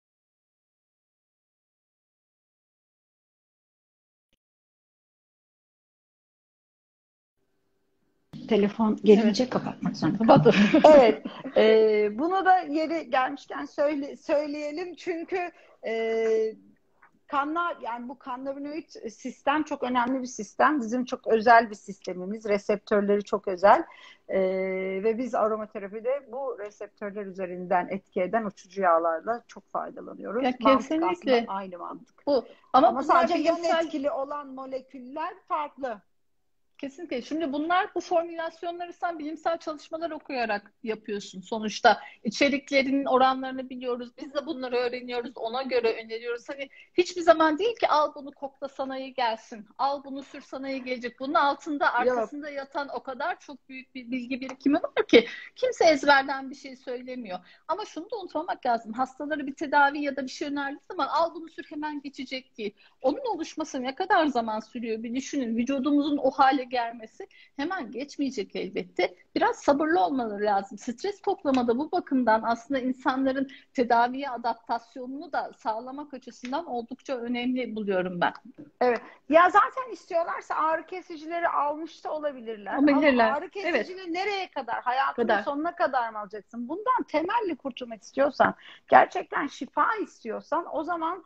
telefon gelince evet. Kapatmak zorunda kaldım. Evet. E, bunu da yeri gelmişken söyle, söyleyelim çünkü e, kanlar yani bu kannabinoid sistem çok önemli bir sistem. Bizim çok özel bir sistemimiz. Reseptörleri çok özel. E, ve biz aromaterapide bu reseptörler üzerinden etki eden uçucu yağlarla çok faydalanıyoruz. Ya mantık kesinlikle. aslında aynı mantık. Bu. Ama, Ama bunlar sadece yan bilimsel... etkili olan moleküller farklı. Kesinlikle. Şimdi bunlar bu formülasyonları sen bilimsel çalışmalar okuyarak yapıyorsun. Sonuçta içeriklerinin oranlarını biliyoruz. Biz de bunları öğreniyoruz. Ona göre öneriyoruz. Hani hiçbir zaman değil ki al bunu kokla sana iyi gelsin. Al bunu sür sana iyi gelecek. Bunun altında arkasında Yok. yatan o kadar çok büyük bir bilgi birikimi var ki kimse ezberden bir şey söylemiyor. Ama şunu da unutmamak lazım. Hastaları bir tedavi ya da bir şey önerdiği zaman al bunu sür hemen geçecek değil. Onun oluşması ne kadar zaman sürüyor bir düşünün. Vücudumuzun o hale gelmesi hemen geçmeyecek elbette. Biraz sabırlı olmaları lazım. Stres koklamada bu bakımdan aslında insanların tedaviye adaptasyonunu da sağlamak açısından oldukça önemli buluyorum ben. Evet. Ya zaten istiyorlarsa ağrı kesicileri almış da olabilirler. Olabilirler. Ama ağrı kesicileri Evet. nereye kadar? Hayatının Kadar. sonuna kadar mı alacaksın? Bundan temelli kurtulmak istiyorsan, gerçekten şifa istiyorsan, o zaman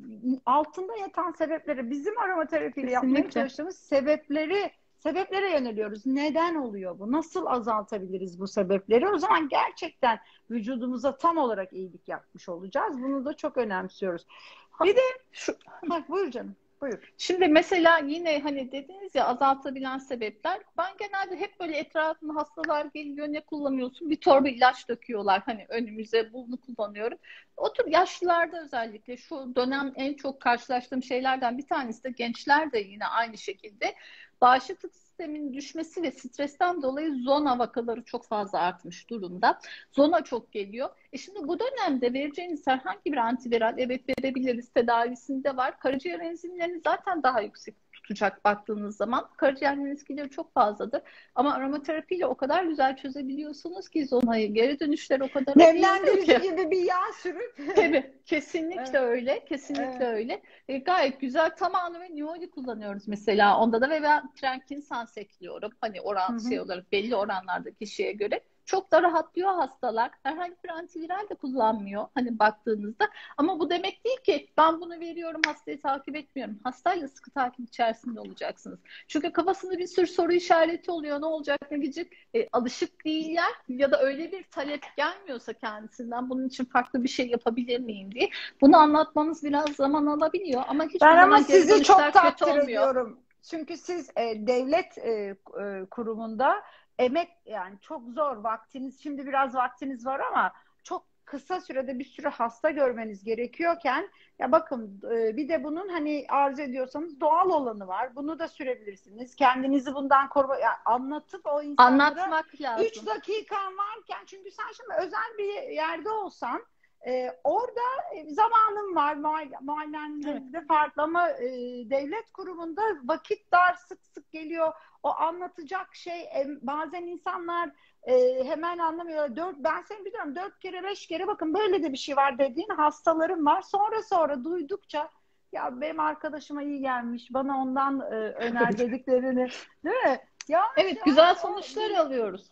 altında yatan sebepleri, bizim aromaterapiyle yapmaya Kesinlikle. çalıştığımız sebepleri sebeplere yöneliyoruz. Neden oluyor bu? Nasıl azaltabiliriz bu sebepleri? O zaman gerçekten vücudumuza tam olarak iyilik yapmış olacağız. Bunu da çok önemsiyoruz. Bir de Şu, ha, buyur canım. Buyur. Şimdi mesela yine hani dediniz ya azaltabilen sebepler. Ben genelde hep böyle etrafımda hastalar geliyor, ne kullanıyorsun? Bir torba ilaç döküyorlar hani önümüze, bunu kullanıyorum. O tür yaşlılarda özellikle şu dönem en çok karşılaştığım şeylerden bir tanesi de gençler de yine aynı şekilde bağışıklık sisteminin düşmesi ve stresten dolayı zona vakaları çok fazla artmış durumda. Zona çok geliyor. E şimdi bu dönemde vereceğiniz herhangi bir antiviral, evet verebiliriz, tedavisinde var. Karaciğer enzimlerini zaten daha yüksek tutacak baktığınız zaman. Karaciğer riskleri çok fazladır. Ama aromaterapiyle o kadar güzel çözebiliyorsunuz ki zonayı. Geri dönüşler o kadar nemlendirici gibi bir yağ sürüp. Tabii, kesinlikle Evet. öyle. Kesinlikle Evet. öyle. E, gayet güzel. Tamamı ve Newoli kullanıyoruz mesela. Onda da ve ben frankincense ekliyorum. Hani oran Hı hı. şey olarak belli oranlarda kişiye göre. Çok da rahatlıyor hastalar. Herhangi bir antiviral de kullanmıyor hani baktığınızda. Ama bu demek değil ki ben bunu veriyorum, hastayı takip etmiyorum. Hastayla sıkı takip içerisinde olacaksınız. Çünkü kafasında bir sürü soru işareti oluyor. Ne olacak, ne gidecek? E, alışık değiller ya da öyle bir talep gelmiyorsa kendisinden bunun için farklı bir şey yapabilir miyim diye. Bunu anlatmanız biraz zaman alabiliyor ama hiçbir Ben ama zaman geri sizi çok dönüşler kötü takdir olmuyor. ediyorum. Çünkü siz e, devlet e, e, kurumunda emek, yani çok zor, vaktiniz, şimdi biraz vaktiniz var ama çok kısa sürede bir sürü hasta görmeniz gerekiyorken, ya bakın e, bir de bunun hani arzu ediyorsanız doğal olanı var. Bunu da sürebilirsiniz. Kendinizi bundan koruma, yani anlatıp o insanlara Anlatmak lazım. üç dakikan varken, çünkü sen şimdi özel bir yerde olsan e, orada e, zamanın var, muayenelerinde Evet. farklı ama e, devlet kurumunda vakit dar, sık sık geliyor. O anlatacak şey, e, bazen insanlar e, hemen anlamıyorlar. Dört, ben seni biliyorum, dört kere beş kere bakın böyle de bir şey var dediğin hastalarım var. Sonra sonra duydukça ya benim arkadaşıma iyi gelmiş, bana ondan e, öner dediklerini, değil mi? Yavaş Evet, yavaş güzel o sonuçlar bilinç, alıyoruz.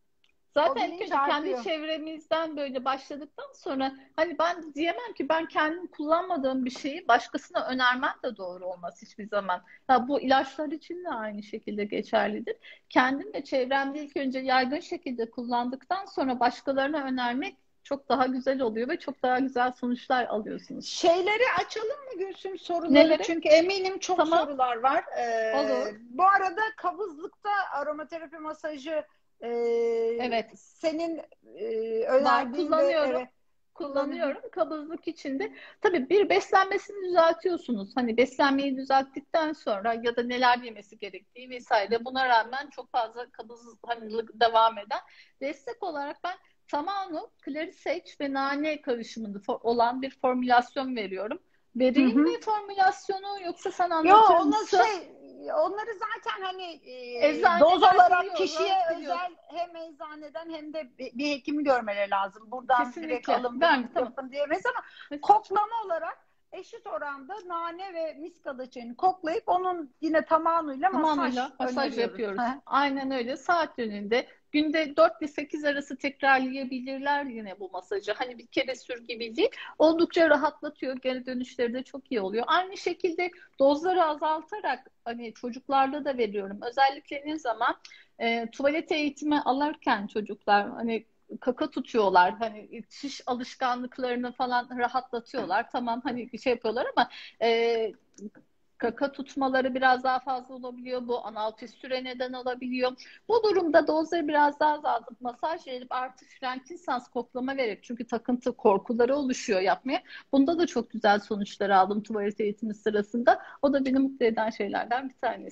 o Zaten ilk bilinç önce kendi artıyor. çevremizden böyle başladıktan sonra hani ben diyemem ki ben kendim kullanmadığım bir şeyi başkasına önermem de doğru olmaz hiçbir zaman. Ya bu ilaçlar için de aynı şekilde geçerlidir. Kendim ve çevremde ilk önce yaygın şekilde kullandıktan sonra başkalarına önermek çok daha güzel oluyor ve çok daha güzel sonuçlar alıyorsunuz. Şeyleri açalım mı Gülsüm, soruları? Neleri? Çünkü eminim çok Tamam, sorular var. Ee, olur. bu arada kabızlıkta aromaterapi masajı e, Evet. senin e, Var, önerdiğin ve kullanıyorum. evet kullanıcı. Kullanıyorum kabızlık içinde. Tabii bir beslenmesini düzeltiyorsunuz. Hani beslenmeyi düzelttikten sonra ya da neler yemesi gerektiği vesaire, buna rağmen çok fazla kabızlık hani devam eden, destek olarak ben Tamanu, Clarice ve nane karışımında for- olan bir formülasyon veriyorum. Hı Vereyim hı. mi formülasyonu yoksa sen Yo, anlatır onu mısın? şey, onları zaten hani e, Eczaneden doz olarak biliyorum, kişiye biliyorum. özel, hem eczaneden hem de bir, bir hekimi görmeleri lazım. Buradan direkt Kesinlikle. alın Ben bunu tamam. yapın diyemeyiz ama koklama olarak eşit oranda nane ve miskada çayını koklayıp onun yine tamamıyla masaj Tamamıyla masaj öneriyoruz. yapıyoruz. Hı. Aynen öyle. Saat yönünde günde dört ile sekiz arası tekrarlayabilirler yine bu masajı. Hani bir kere sür gibi değil. Oldukça rahatlatıyor. Geri dönüşleri de çok iyi oluyor. Aynı şekilde dozları azaltarak hani çocuklarda da veriyorum. Özellikle ne zaman e, tuvalet eğitimi alırken çocuklar hani kaka tutuyorlar. Hani şiş alışkanlıklarını falan rahatlatıyorlar. Tamam hani bir şey yapıyorlar ama e, kaka tutmaları biraz daha fazla olabiliyor. Bu anal fistüle neden olabiliyor. Bu durumda dozları biraz daha azaltıp masaj verip artı frankincense koklama vererek, çünkü takıntı korkuları oluşuyor yapmaya. Bunda da çok güzel sonuçlar aldım tuvalet eğitimi sırasında. O da beni mutlu eden şeylerden bir tanesi.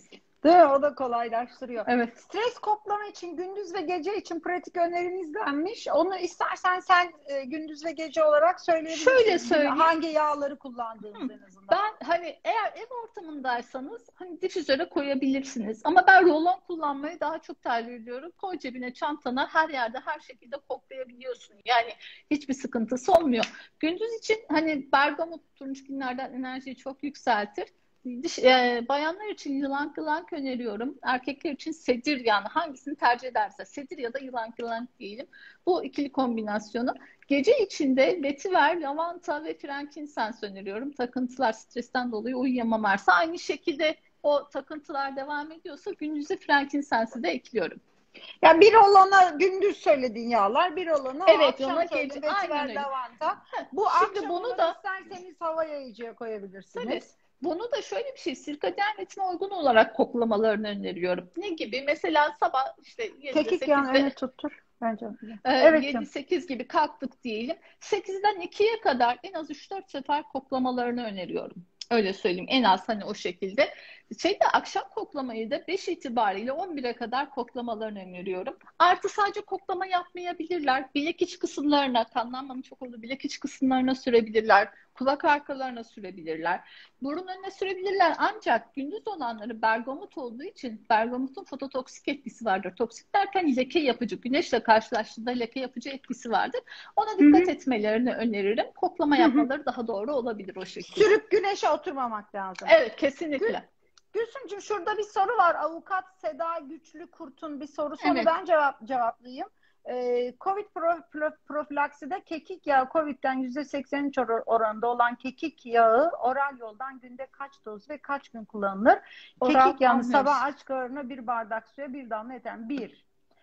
Değil mi? O da kolaylaştırıyor. Evet. Stres koklama için gündüz ve gece için pratik öneriniz denmiş. Onu istersen sen e, gündüz ve gece olarak söyleyebilirsin. Şöyle söyleyeyim. Hangi yağları kullandığınız en azından. Ben hani eğer ev ortamındaysanız hani difüzöre koyabilirsiniz. Ama ben rolon kullanmayı daha çok tercih ediyorum. Koy cebine, çantana, her yerde her şekilde koklayabiliyorsun. Yani hiçbir sıkıntısı olmuyor. Gündüz için hani bergamot turuncu günlerden enerjiyi çok yükseltir. Diş, e, bayanlar için yılan yılan öneriyorum. Erkekler için sedir, yani hangisini tercih ederse. Sedir ya da yılan yılan diyelim. Bu ikili kombinasyonu. Gece içinde vetiver, lavanta ve frankincense öneriyorum. Takıntılar, stresten dolayı uyuyamam varsa. Aynı şekilde o takıntılar devam ediyorsa gündüze frankincense'i de ekliyorum. Yani bir olana gündüz söylediğin yağlar, bir olana evet, akşam söylediğin vetiver, lavanta. Bu Şimdi akşam bunu da isterseniz hava yayıcıya koyabilirsiniz. Tabii. Bunu da şöyle bir şey, sirkadiyen ritme uygun olarak koklamalarını öneriyorum. Ne gibi? Mesela sabah işte kekik yağını öne tuttur. Bence. Evet, yedi sekiz gibi kalktık diyelim. sekizden ikiye kadar en az üç dört sefer koklamalarını öneriyorum. Öyle söyleyeyim. En az hani o şekilde. Şeyde akşam koklamayı da beş itibariyle on bire kadar koklamalarını öneriyorum. Artı sadece koklama yapmayabilirler. Bilek iç kısımlarına, kanlanmanın çok olduğu bilek iç kısımlarına sürebilirler. Kulak arkalarına sürebilirler. Burun önüne sürebilirler. Ancak gündüz olanları bergamot olduğu için bergamotun fototoksik etkisi vardır. Toksik derken leke yapıcı. Güneşle karşılaştığında leke yapıcı etkisi vardır. Ona dikkat Hı-hı. etmelerini öneririm. Koklama yapmaları Hı-hı. daha doğru olabilir o şekilde. Sürüp güneşe oturmamak lazım. Evet, kesinlikle. Gül, Gülsümcüğüm, şurada bir soru var. Avukat Seda Güçlü Kurt'un bir sorusu. Onu evet. ben cevap cevaplayayım. Ee, Covid pro, pro, profilakside kekik yağı Covid'den yüzde seksen üç oranında olan kekik yağı oral yoldan günde kaç doz ve kaç gün kullanılır? Oral kekik yağını sabah aç karnına bir bardak suya bir damla yeter. Bir.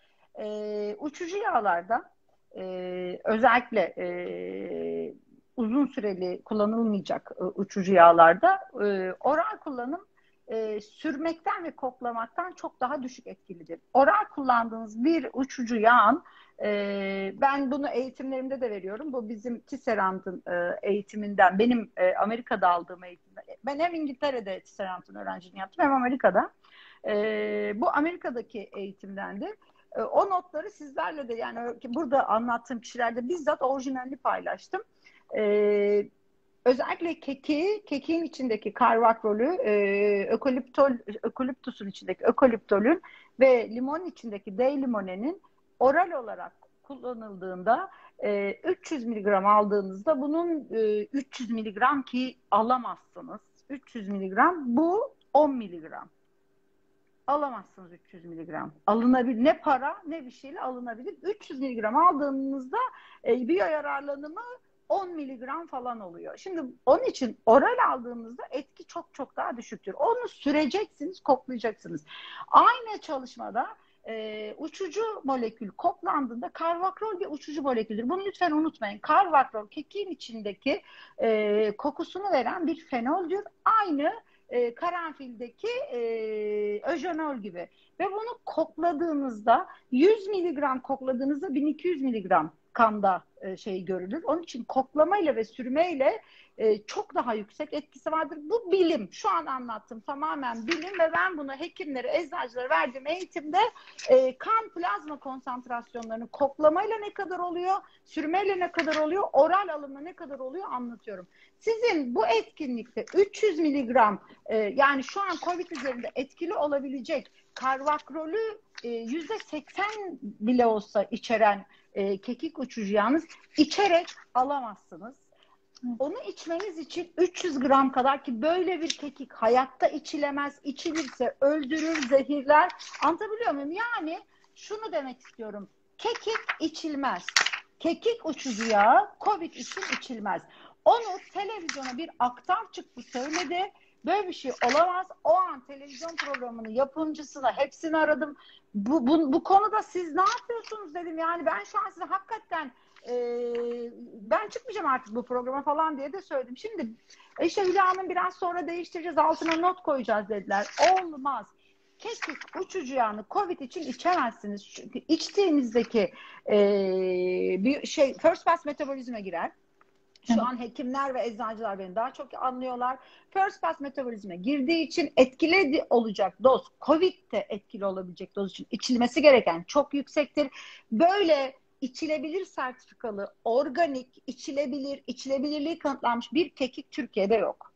Ee, uçucu yağlarda e, özellikle e, uzun süreli kullanılmayacak e, uçucu yağlarda e, oral kullanım e, sürmekten ve koklamaktan çok daha düşük etkilidir. Oral kullandığınız bir uçucu yağın, e, ben bunu eğitimlerimde de veriyorum. Bu bizim Tisserand'ın e, eğitiminden, benim e, Amerika'da aldığım eğitimden. Ben hem İngiltere'de Tisserand'ın öğrenciliğini yaptım hem Amerika'da. E, bu Amerika'daki eğitimdendi. E, o notları sizlerle de, yani burada anlattığım kişilerde bizzat orijinalini paylaştım. Ee, özellikle keki, kekiğin içindeki karvakrolü, e, ökoliptol, ökoliptusun içindeki ökoliptolün ve limonun içindeki D-limonenin oral olarak kullanıldığında e, üç yüz miligram aldığınızda bunun e, üç yüz miligram ki alamazsınız. üç yüz miligram, bu on miligram. Alamazsınız üç yüz miligram. Alınabilir. Ne para ne bir şeyle alınabilir. üç yüz miligram aldığınızda e, biyoyararlanımı on miligram falan oluyor. Şimdi onun için oral aldığımızda etki çok çok daha düşüktür. Onu süreceksiniz, koklayacaksınız. Aynı çalışmada e, uçucu molekül koklandığında, karvakrol bir uçucu moleküldür. Bunu lütfen unutmayın. Karvakrol kekiğin içindeki e, kokusunu veren bir fenoldür. Aynı e, karanfildeki e, öjenol gibi. Ve bunu kokladığınızda yüz miligram kokladığınızda bin iki yüz miligram kanda e, şey görülür. Onun için koklamayla ve sürmeyle e, çok daha yüksek etkisi vardır. Bu bilim. Şu an anlattım. Tamamen bilim ve ben bunu hekimlere, eczacılara verdiğim eğitimde e, kan plazma konsantrasyonlarını koklamayla ne kadar oluyor, sürmeyle ne kadar oluyor, oral alımla ne kadar oluyor anlatıyorum. Sizin bu etkinlikte üç yüz miligram e, yani şu an COVID üzerinde etkili olabilecek karvakrolü e, yüzde seksen bile olsa içeren e, kekik uçucu yağınız içerek alamazsınız. Onu içmeniz için üç yüz gram kadar, ki böyle bir kekik hayatta içilemez. İçilirse öldürür, zehirler. Anlatabiliyor muyum? Yani şunu demek istiyorum. Kekik içilmez. Kekik uçucu yağı COVID için içilmez. Onu televizyona bir aktar çıktı söyledi. Böyle bir şey olamaz. O an televizyon programının yapımcısına hepsini aradım. Bu, bu, bu konuda siz ne yapıyorsunuz dedim. Yani ben şu an size hakikaten e, ben çıkmayacağım artık bu programa falan diye de söyledim. Şimdi işte Hülya Hanım biraz sonra değiştireceğiz, altına not koyacağız dediler. Olmaz. Kekik uçucu yağını COVID için içemezsiniz. Çünkü içtiğinizdeki e, bir şey first pass metabolizme girer. Şu an hekimler ve eczacılar beni daha çok anlıyorlar. First pass metabolizme girdiği için etkili olacak doz, Covid'de etkili olabilecek doz için içilmesi gereken çok yüksektir. Böyle içilebilir sertifikalı, organik, içilebilir, içilebilirliği kanıtlanmış bir kekik Türkiye'de yok.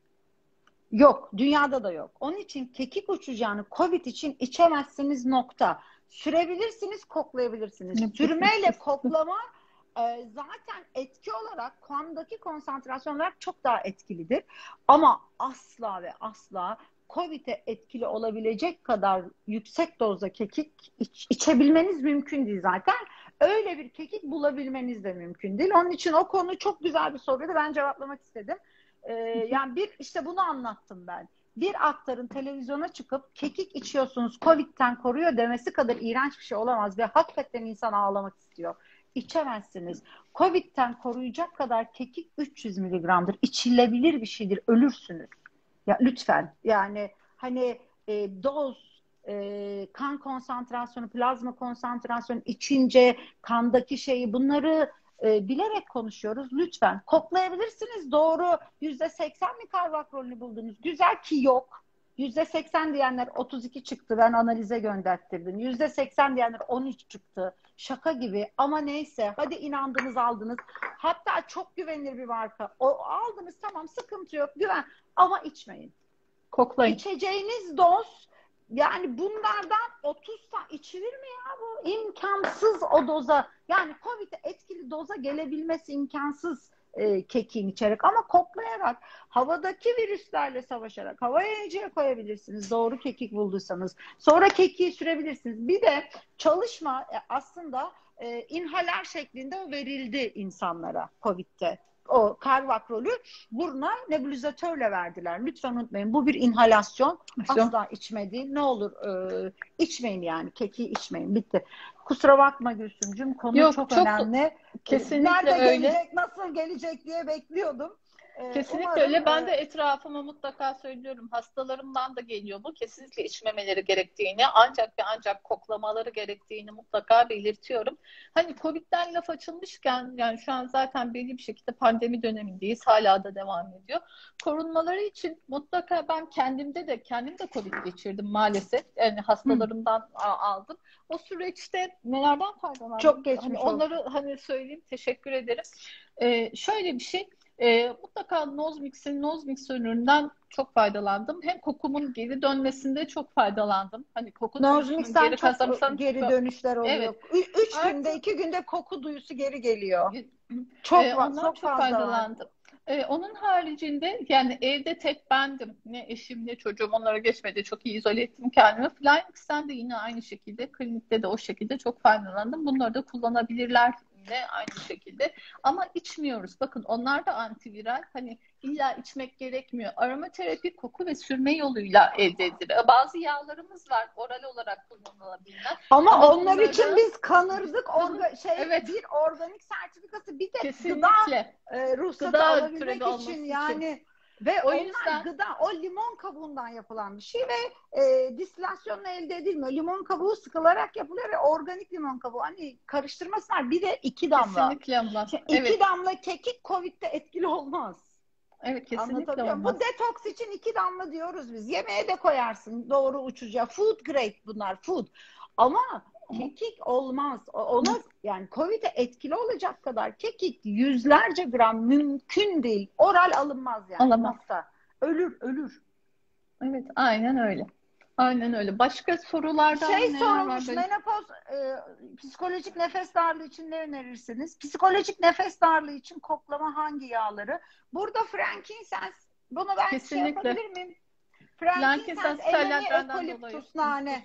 Yok, dünyada da yok. Onun için kekik uçacağını Covid için içemezsiniz, nokta. Sürebilirsiniz, koklayabilirsiniz. Sürmeyle koklama e, zaten etki olarak, kandaki konsantrasyon olarak çok daha etkilidir. Ama asla ve asla Covid'e etkili olabilecek kadar yüksek dozda kekik iç, içebilmeniz mümkün değil zaten. Öyle bir kekik bulabilmeniz de mümkün değil. Onun için o konu çok güzel bir soruydu. Ben cevaplamak istedim. Ee, yani bir işte bunu anlattım ben. Bir aktarın televizyona çıkıp kekik içiyorsunuz, Covid'den koruyor demesi kadar iğrenç bir şey olamaz ve hakikaten insan ağlamak istiyor. İçemezsiniz. Covid'den koruyacak kadar kekik üç yüz miligramdır. İçilebilir bir şeydir. Ölürsünüz. Ya lütfen. Yani hani e, doz, e, kan konsantrasyonu, plazma konsantrasyonu içince kandaki şeyi, bunları e, bilerek konuşuyoruz. Lütfen. Koklayabilirsiniz. Doğru. yüzde seksen mi karbakrolünü buldunuz? Güzel ki yok. yüzde seksen diyenler otuz iki çıktı. Ben analize gönderttirdim. yüzde seksen diyenler on üç çıktı. Şaka gibi. Ama neyse. Hadi inandınız, aldınız. Hatta çok güvenilir bir marka. O aldınız, tamam, sıkıntı yok. Güven. Ama içmeyin. Koklayın. İçeceğiniz doz, yani bunlardan otuz tane içilir mi ya bu? İmkansız o doza. Yani Covid'e etkili doza gelebilmesi imkansız e, kekiğin içerek. Ama koklayarak, havadaki virüslerle savaşarak havaya yiyeceğe koyabilirsiniz. Doğru kekik bulduysanız. Sonra kekiği sürebilirsiniz. Bir de çalışma e, aslında e, inhaler şeklinde verildi insanlara Covid'de. O karvakrolü buruna nebulizatörle verdiler. Lütfen unutmayın. Bu bir inhalasyon. Asla içme değil. Ne olur e, içmeyin yani. Kekiği içmeyin. Bitti. Kusura bakma Gülsümcüğüm. Konu Yok, çok, çok önemli. kesinlikle Nerede öyle. gelecek, nasıl gelecek diye bekliyordum. Ee, Kesinlikle umarım, öyle. Ben e, de etrafıma mutlaka söylüyorum. Hastalarımdan da geliyor bu. Kesinlikle içmemeleri gerektiğini, ancak ve ancak koklamaları gerektiğini mutlaka belirtiyorum. Hani Covid'den laf açılmışken, yani şu an zaten belli bir şekilde pandemi dönemindeyiz. Hala da devam ediyor. Korunmaları için mutlaka ben kendimde de kendim de Covid geçirdim maalesef. Yani hastalarımdan Hı. aldım. O süreçte nelerden faydalandım? Çok geçmiş hani olsun. onları hani söyleyeyim. Teşekkür ederim. Ee, şöyle bir şey. E, mutlaka Nozmix'in Nozmix ürününden çok faydalandım. Hem kokumun geri dönmesinde çok faydalandım. Hani koku Nozmix'ten geri çok kazanırsan geri çok... dönüşler oluyor. Evet. Ü- Üç Artık, günde, iki günde koku duyusu geri geliyor. Çok, e, ondan çok, çok fazla faydalandım. E, onun haricinde yani evde tek bendim. Ne eşim ne çocuğum, onlara geçmedi. Çok iyi izole ettim kendimi. Flyingx'ten de yine aynı şekilde, klinikte de o şekilde çok faydalandım. Bunları da kullanabilirler yine aynı şekilde. Ama içmiyoruz. Bakın onlar da antiviral. Hani illa içmek gerekmiyor. Aromaterapi koku ve sürme yoluyla elde edilir. Bazı yağlarımız var oral olarak kullanılabilen. Ama, Ama onlar bunları... için biz kanırdık. Orga, şey, evet. Bir organik sertifikası, bir de kesinlikle gıda e, ruhsatı gıda alabilmek için yani için. ve o onlar yüzden... gıda, o limon kabuğundan yapılan bir şey ve e, distilasyonla elde edilmiyor. Limon kabuğu sıkılarak yapılıyor ve organik limon kabuğu. Hani karıştırmasınlar. Bir de iki damla. Kesinlikle olmaz. Şimdi iki evet. damla kekik Covid'de etkili olmaz. Evet, kesinlikle olmaz. Bu detoks için iki damla diyoruz biz. Yemeğe de koyarsın. Doğru uçuca. Food grade bunlar. Food. Ama kekik olmaz. Ona yani Covid'e etkili olacak kadar kekik yüzlerce gram mümkün değil. Oral alınmaz yani. Alamaz. Nokta. Ölür, ölür. Evet, aynen öyle. Aynen öyle. Başka sorulardan şey neler sorulmuş, var? Menopoz e, psikolojik nefes darlığı için ne önerirsiniz? Psikolojik nefes darlığı için koklama hangi yağları? Burada frankincense, bunu ben Kesinlikle. şey yapabilir miyim? Frankincense, elemi, ekoliptus, nane.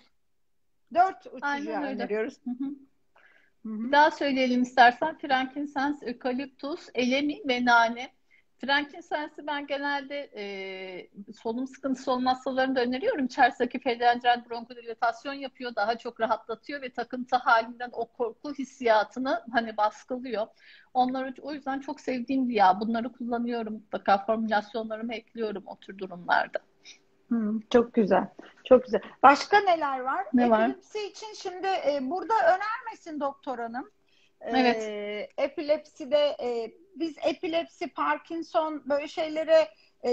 Dört uçucu öneriyoruz. Hı hı. Bir daha söyleyelim istersen. Frankincense, ekoliptus, elemi ve nane. Frankincense'i ben genelde e, solunum sıkıntısı olan hastalarında öneriyorum. İçerisindeki ferinjel bronkodilatasyon yapıyor, daha çok rahatlatıyor ve takıntı halinden o korku hissiyatını hani baskılıyor. Onları o yüzden çok sevdiğim bir yağ. Bunları kullanıyorum. Mutlaka formülasyonlarımı ekliyorum o tür durumlarda. Hmm, çok güzel. Çok güzel. Başka neler var? Ne var? Epilepsi için şimdi e, burada önermesin doktor hanım. Evet. Ee, epilepside e, biz epilepsi, Parkinson böyle şeylere e,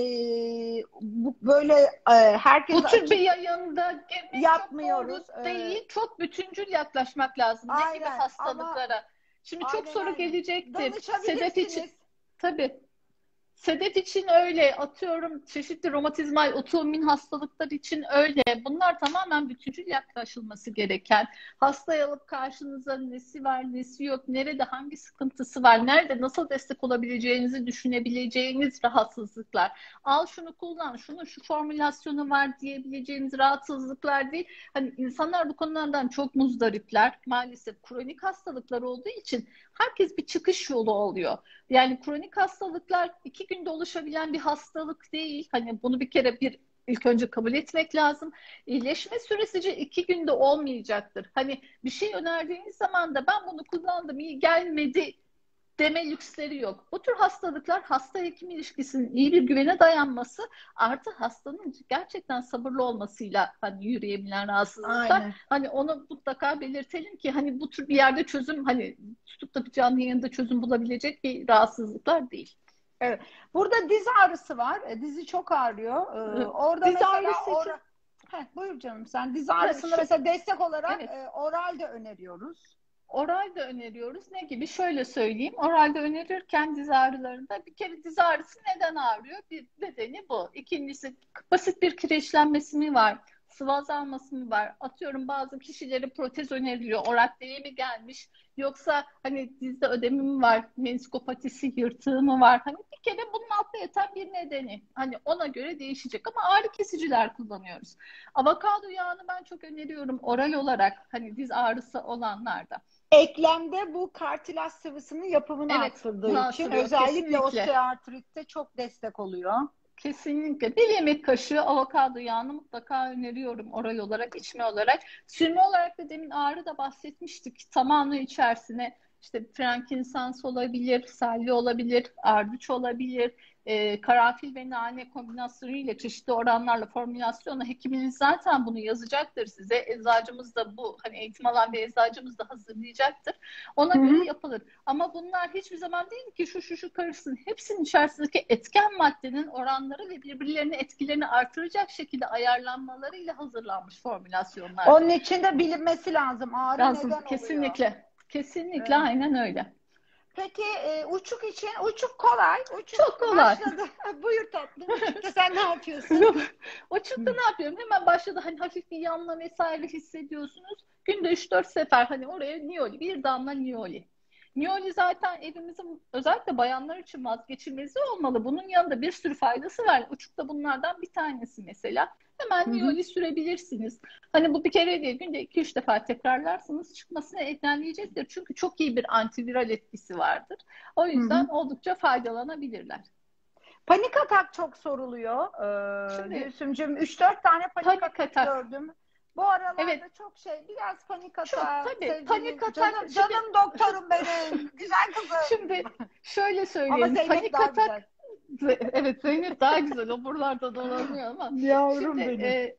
bu, böyle e, herkese Bu tür bir açık yayında girmek çok yapmıyoruz. doğru Ee, değil. Çok bütüncül yaklaşmak lazım. Ne gibi aynen ama hastalıklara? Şimdi çok aynen soru aynen. gelecektir. Sedef için Danışabilirsiniz. tabii. Sedef için öyle, atıyorum çeşitli romatizmal otoimmün hastalıklar için öyle. Bunlar tamamen bütüncül yaklaşılması gereken. Hastayı alıp karşınıza nesi var, nesi yok, nerede hangi sıkıntısı var, nerede nasıl destek olabileceğinizi düşünebileceğiniz rahatsızlıklar. Al şunu kullan, şunun şu formülasyonu var diyebileceğiniz rahatsızlıklar değil. Hani insanlar bu konulardan çok muzdaripler. Maalesef kronik hastalıklar olduğu için herkes bir çıkış yolu oluyor. Yani kronik hastalıklar iki günde oluşabilen bir hastalık değil. Hani bunu bir kere bir ilk önce kabul etmek lazım. İyileşme süresi iki günde olmayacaktır. Hani bir şey önerdiğiniz zaman da ben bunu kullandım, iyi gelmedi deme lüksleri yok. Bu tür hastalıklar hasta hekim ilişkisinin iyi bir güvene dayanması artı hastanın gerçekten sabırlı olmasıyla hani yürüyebilen rahatsızlıklar. Aynen. Hani onu mutlaka belirtelim ki hani bu tür bir yerde çözüm hani tutup da bir canlı yayında çözüm bulabilecek bir rahatsızlıklar değil. Evet. Burada diz ağrısı var. E, Dizi çok ağrıyor. Ee, orada Diz mesela ağrısı için ora... Heh, buyur canım sen. Diz ha, ağrısında şu, mesela destek olarak evet. e, oral de öneriyoruz. Oral de öneriyoruz. Ne gibi? Şöyle söyleyeyim. Oralde önerirken diz ağrılarında bir kere diz ağrısı neden ağrıyor? Bir nedeni bu. İkincisi basit bir kireçlenmesi mi var? Sıvı azalması mı var? Atıyorum bazı kişilere protez öneriliyor. Orakleye mi gelmiş? Yoksa hani dizde ödemi mi var? Meniskopatisi, yırtığı mı var? Hani bir kere bunun altta yatan bir nedeni. Hani ona göre değişecek ama ağrı kesiciler kullanıyoruz. Avokado yağını ben çok öneriyorum oral olarak hani diz ağrısı olanlarda. Eklemde bu kartilaj sıvısının yapımını Evet, arttırdığı bunu için arttırıyor. özellikle Kesinlikle. osteoartritte çok destek oluyor. Kesinlikle. Bir yemek kaşığı avokado yağını mutlaka öneriyorum oral olarak, içme olarak. Sürme olarak da demin ağrı da bahsetmiştik. Tamamı içerisine işte frankincense olabilir, salvia olabilir, arduç olabilir, e, karanfil ve nane kombinasyonuyla çeşitli oranlarla formülasyonla hekiminiz zaten bunu yazacaktır size. Eczacımız da bu hani eğitim alan bir eczacımız da hazırlayacaktır. Ona Hı hı. göre yapılır. Ama bunlar hiçbir zaman değil ki şu şu şu karışsın. Hepsinin içerisindeki etken maddenin oranları ve birbirlerinin etkilerini artıracak şekilde ayarlanmalarıyla hazırlanmış formülasyonlardır. Onun için de bilinmesi lazım. Ağrı Lazım. neden oluyor? Kesinlikle. Kesinlikle Evet. aynen öyle. Peki e, uçuk için uçuk kolay. Uçuk Çok kolay. başladı. Buyur tatlım. Uçukta sen ne yapıyorsun? Uçukta ne yapıyorum? Hemen başladı hani hafif bir yanma vesaire hissediyorsunuz. Günde üç dört sefer hani oraya niyoli, bir damla niyoli. Niyoli zaten evimizin özellikle bayanlar için vazgeçilmezi olmalı. Bunun yanında bir sürü faydası var. Uçukta bunlardan bir tanesi mesela. Hemen Hı hı. niyoli sürebilirsiniz. Hani bu bir kere değil, günde iki üç defa tekrarlarsanız çıkmasını engelleyecektir. Çünkü çok iyi bir antiviral etkisi vardır. O yüzden Hı hı. oldukça faydalanabilirler. Panik atak çok soruluyor. Ee, Şimdi Gülsümcüğüm üç dört tane panik, panik atak atak. gördüm. Bu aralarda Evet, çok şey biraz panik çok atak tabii panik sevgilim atak. canım Şimdi canım doktorum benim güzel kızım. şimdi şöyle Ama söyleyelim. Zeynep Panik daha atak güzel. evet Zeynep daha güzel o buralarda dolanıyor ama Yavrum şimdi benim. e,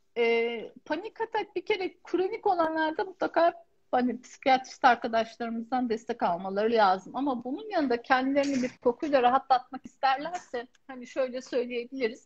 e, panik atak bir kere kronik olanlarda mutlaka hani psikiyatrist arkadaşlarımızdan destek almaları lazım. Ama bunun yanında kendilerini bir kokuyla rahatlatmak isterlerse hani şöyle söyleyebiliriz.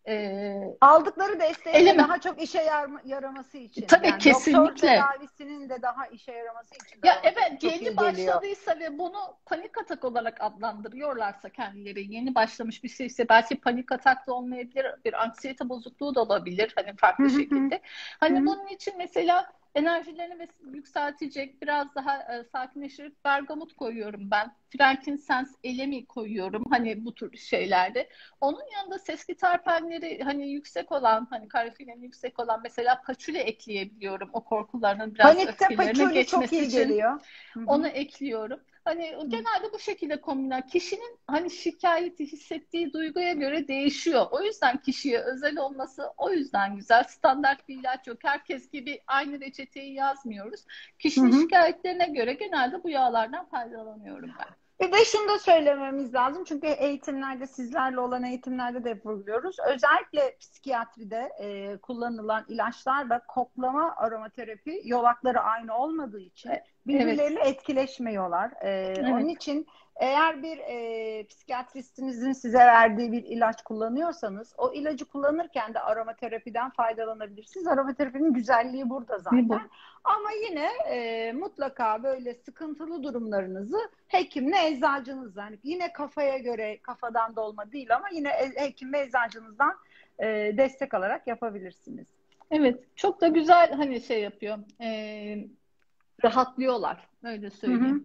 E, Aldıkları desteğin de eleme. daha çok işe yar- yaraması için. Tabii Yani doktor kesinlikle. tedavisinin de daha işe yaraması için Ya daha evet çok yeni iyi geliyor. başladıysa ve bunu panik atak olarak adlandırıyorlarsa kendileri yeni başlamış bir şeyse belki panik atak da olmayabilir, bir anksiyete bozukluğu da olabilir hani farklı şekilde. Hani bunun için mesela enerjilerini yükseltecek biraz daha e, sakinleştirip bergamot koyuyorum ben. Frankincense elemi koyuyorum hani bu tür şeylerde. Onun yanında sesgiterpenleri hani yüksek olan hani karafilin yüksek olan mesela paçuli ekleyebiliyorum o korkularının biraz Panikte öfkelerine paçuli çok geçmesi iyi için geliyor. Hı hı. onu ekliyorum. Hani genelde bu şekilde kombinler. Kişinin hani şikayeti hissettiği duyguya göre değişiyor. O yüzden kişiye özel olması o yüzden güzel. Standart bir ilaç yok. Herkes gibi aynı reçeteyi yazmıyoruz. Kişinin Hı hı. şikayetlerine göre genelde bu yağlardan faydalanıyorum ben. Bir de şunu da söylememiz lazım. Çünkü eğitimlerde, sizlerle olan eğitimlerde de vurguluyoruz. Özellikle psikiyatride e, kullanılan ilaçlar ve koklama aromaterapi yolakları aynı olmadığı için Birbirleriyle etkileşmiyorlar. Ee, Evet. Onun için eğer bir e, psikiyatristinizin size verdiği bir ilaç kullanıyorsanız o ilacı kullanırken de aromaterapiden faydalanabilirsiniz. Aromaterapinin güzelliği burada zaten. Bu. Ama yine e, mutlaka böyle sıkıntılı durumlarınızı hekimle, eczacınızla, yani yine kafaya göre, kafadan dolma değil ama yine e, hekim ve eczacınızdan e, destek alarak yapabilirsiniz. Evet, çok da güzel hani şey yapıyor. Ee, rahatlıyorlar. Öyle Hı hı. söyleyeyim.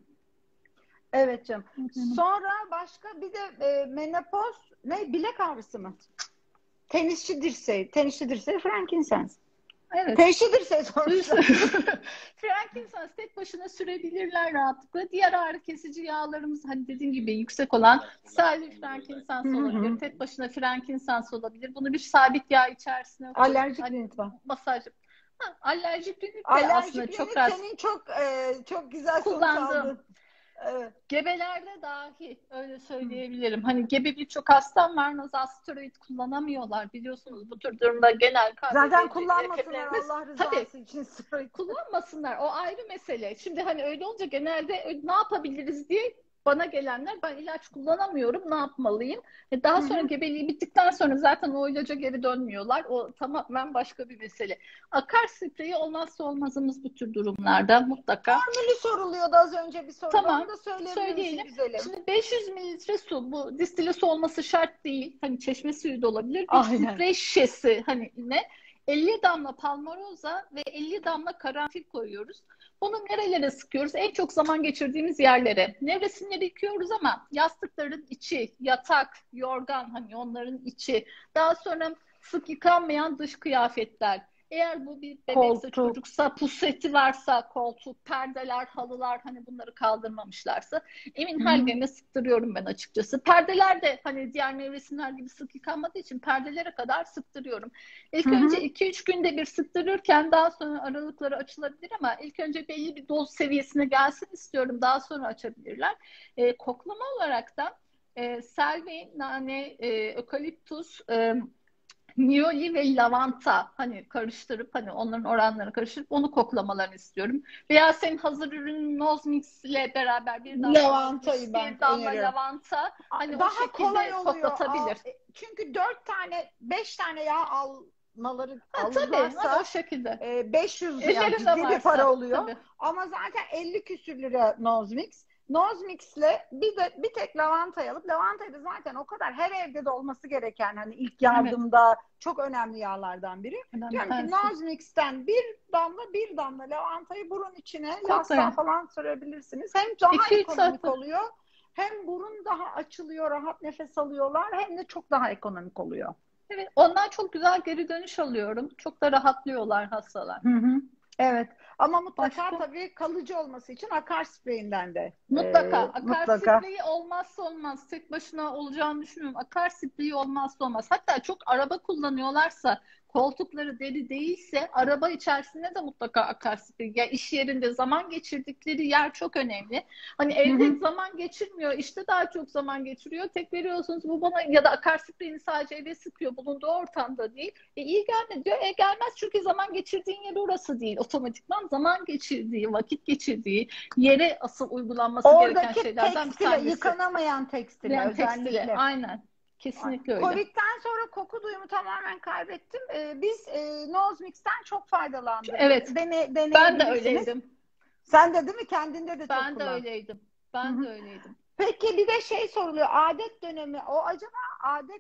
Evet canım. Hı hı. Sonra başka bir de e, menopoz ne? Bilek ağrısı mı? Tenisçi dirseği. Tenisçi dirseği frankincense. Evet. Tenisçi dirseği sonuçta. Frankincense tek başına sürebilirler rahatlıkla. Diğer ağrı kesici yağlarımız hani dediğim gibi yüksek olan sadece frankincense Hı hı. olabilir. Tek başına frankincense olabilir. Bunu bir sabit yağ içerisine koyup Alerjik hani rinit var. masaj. Ha, alerjik rinit de Alerjik aslında çok rinit rahat senin çok e, çok güzel sonuç kullandığım. aldın. Evet. Gebelerde dahi öyle söyleyebilirim. Hani gebe birçok hastam var, nazal steroid kullanamıyorlar. Biliyorsunuz bu tür durumda genel K B B Zaten C kullanmasınlar hekimlerimiz Allah tabii rızası için. steroid. kullanmasınlar. O ayrı mesele. Şimdi hani öyle olunca genelde ne yapabiliriz diye bana gelenler ben ilaç kullanamıyorum, ne yapmalıyım? E daha sonra Hı hı. gebeliği bittikten sonra zaten o ilaca geri dönmüyorlar. O tamamen başka bir mesele. Akar spreyi olmazsa olmazımız bu tür durumlarda mutlaka. Formülü soruluyordu az önce bir soruda. Tamam, Onu da söyleyebilir söyleyelim. misin güzelim? Şimdi beş yüz mililitre su, bu distile su olması şart değil. Hani çeşme suyu da olabilir. Bir Aynen. sprey şişesi hani ne? elli damla palmaroza ve elli damla karanfil koyuyoruz. Bunu nerelere sıkıyoruz? En çok zaman geçirdiğimiz yerlere. Nevresimleri yıkıyoruz ama yastıkların içi, yatak, yorgan hani onların içi. Daha sonra sık yıkanmayan dış kıyafetler. Eğer bu bir bebekse, Koltuk. çocuksa, puseti varsa, koltuk, perdeler, halılar hani bunları kaldırmamışlarsa emin Hı. hallerine sıktırıyorum ben açıkçası. Perdeler de hani diğer nevresimler gibi sık yıkanmadığı için perdelere kadar sıktırıyorum. İlk Hı hı. önce iki üç günde bir sıktırırken daha sonra aralıkları açılabilir ama ilk önce belli bir doz seviyesine gelsin istiyorum. Daha sonra açabilirler. E, koklama olarak da e, selvi, nane, e, ökaliptus, e, niyoli ve lavanta hani karıştırıp hani onların oranlarını karıştırıp onu koklamalarını istiyorum. Veya senin hazır ürünün Nozmix ile beraber bir damla Lavantayı Nozmix, ben bir damla öneriyorum. lavanta hani o Daha şekilde kolay oluyor. koklatabilir. Aa, çünkü dört tane, beş tane yağ almaları Ha, tabii hani o alırlarsa şekilde. e, beş yüz yani Ellerinde ciddi bir varsa para oluyor. tabii. Ama zaten elli küsür lira Nozmix. Nozmix'le bir de bir tek lavantayı alıp lavantayı da zaten o kadar her evde de olması gereken hani ilk yardımda evet. Çok önemli yağlardan biri. Önemli Diyorum tanesi. ki Nozmix'ten bir damla bir damla lavantayı burun içine Koklayın. yastığa falan sürebilirsiniz. Hem daha İki, ekonomik saat. oluyor. Hem burun daha açılıyor, rahat nefes alıyorlar hem de çok daha ekonomik oluyor. Evet, ondan çok güzel geri dönüş alıyorum. Çok da rahatlıyorlar hastalar. Hı hı. Evet. Ama mutlaka Başka? tabii kalıcı olması için akar spreyinden de. Mutlaka. E, akar mutlaka. spreyi olmazsa olmaz. Tek başına olacağını düşünmüyorum. Akar spreyi olmazsa olmaz. Hatta çok araba kullanıyorlarsa, koltukları deri değilse araba içerisinde de mutlaka akar sprey. Ya iş yerinde zaman geçirdikleri yer çok önemli. Hani evde Hı hı. zaman geçirmiyor, işte daha çok zaman geçiriyor. Tek veriyorsunuz bu bana ya da akar spreyini sadece eve sıkıyor. Bulunduğu ortamda değil. E iyi gelmedi diyor. E gelmez çünkü zaman geçirdiğin yer orası değil. Otomatikman zaman geçirdiği, vakit geçirdiği yere asıl uygulanması Oradaki gereken şeylerden bir tekstile, tanesi. yıkanamayan tekstile Yani özellikle. tekstile, aynen. Kesinlikle öyle. Covid'den sonra koku duyumu tamamen kaybettim. Ee, biz e, Nozmix'ten çok faydalandık. Evet. Dene, Ben de öyleydim. Sen de değil mi? Kendinde de çok Ben de kullan. öyleydim. Ben Hı-hı. de öyleydim. Peki bir de şey soruluyor. Adet dönemi. O acaba adet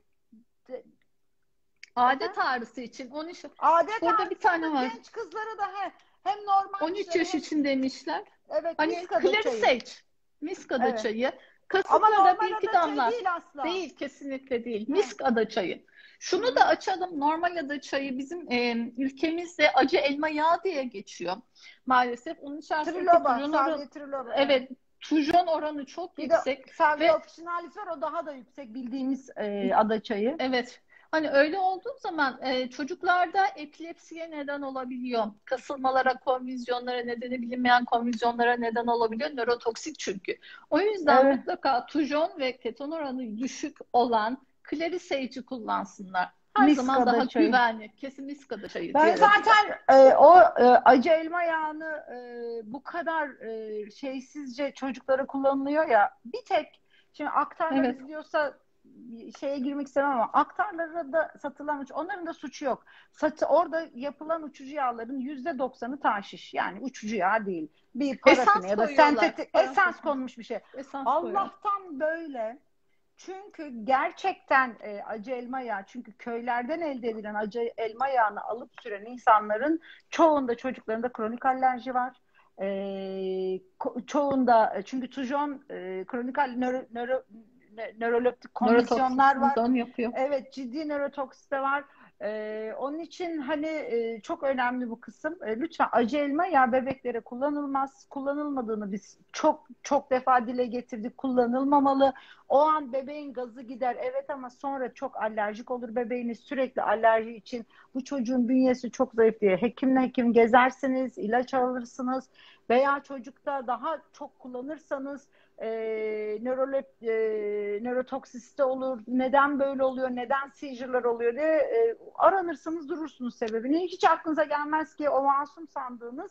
adet ağrısı için on üç adet burada bir tane var. Genç kızlara da he, hem normal on üç yaş hem... için demişler. Evet, hani miskada çayı. Miskada evet. çayı. Ama normal bir iki damla. Değil asla. Değil, kesinlikle değil. Misk ada çayı. Şunu Hı. da açalım. Normal ada çayı bizim e, ülkemizde acı elma yağı diye geçiyor. Maalesef. Onun içerisinde triloba, salvia triloba. Evet. Tujon oranı çok bir yüksek. Bir de salvia officinalis var, o daha da yüksek bildiğimiz e, ada çayı. Evet. Hani öyle olduğu zaman e, çocuklarda epilepsiye neden olabiliyor. Kasılmalara, konvüzyonlara, nedeni bilinmeyen konvüzyonlara neden olabiliyor. Nörotoksik çünkü. O yüzden evet. mutlaka tujon ve keton oranı düşük olan Clarisage'i kullansınlar. her zaman Miska'da daha çayı. güvenli. Kesin Miska'da çayı. Ben Diğer zaten e, o e, acı elma yağını e, bu kadar e, şeysizce çocuklara kullanılıyor ya, bir tek şimdi aktarlar Evet. izliyorsa şeye girmek istemem ama aktarlara da satılan, onların da suçu yok. Satı, orada yapılan uçucu yağların yüzde doksanı taşiş, yani uçucu yağ değil. Bir parafine Esans ya da koyuyorlar. sentetik Parafine. esans konmuş bir şey. Esans koyuyorlar. Allah'tan böyle. Çünkü gerçekten e, acı elma yağı, çünkü köylerden elde edilen acı elma yağını alıp süren insanların çoğunda, çocuklarında kronik alerji var. E, ko- çoğunda, çünkü tujon e, kronik al- nöro, nöro, nö- nörolojik kondisyonlar var. Nörotoksisizm yapıyor. Evet, ciddi nörotoksisi de var. Ee, onun için hani e, çok önemli bu kısım. E, lütfen acı elma yağı bebeklere kullanılmaz. Kullanılmadığını biz çok çok defa dile getirdik. Kullanılmamalı. O an bebeğin gazı gider. Evet, ama sonra çok alerjik olur bebeğiniz. Sürekli alerji için bu çocuğun bünyesi çok zayıf diye hekimle hekim gezersiniz, ilaç alırsınız veya çocukta daha çok kullanırsanız e, nörolo, e, nörotoksisite olur. Neden böyle oluyor? Neden seizure'lar oluyor diye e, aranırsınız, durursunuz sebebini. Hiç aklınıza gelmez ki o masum sandığınız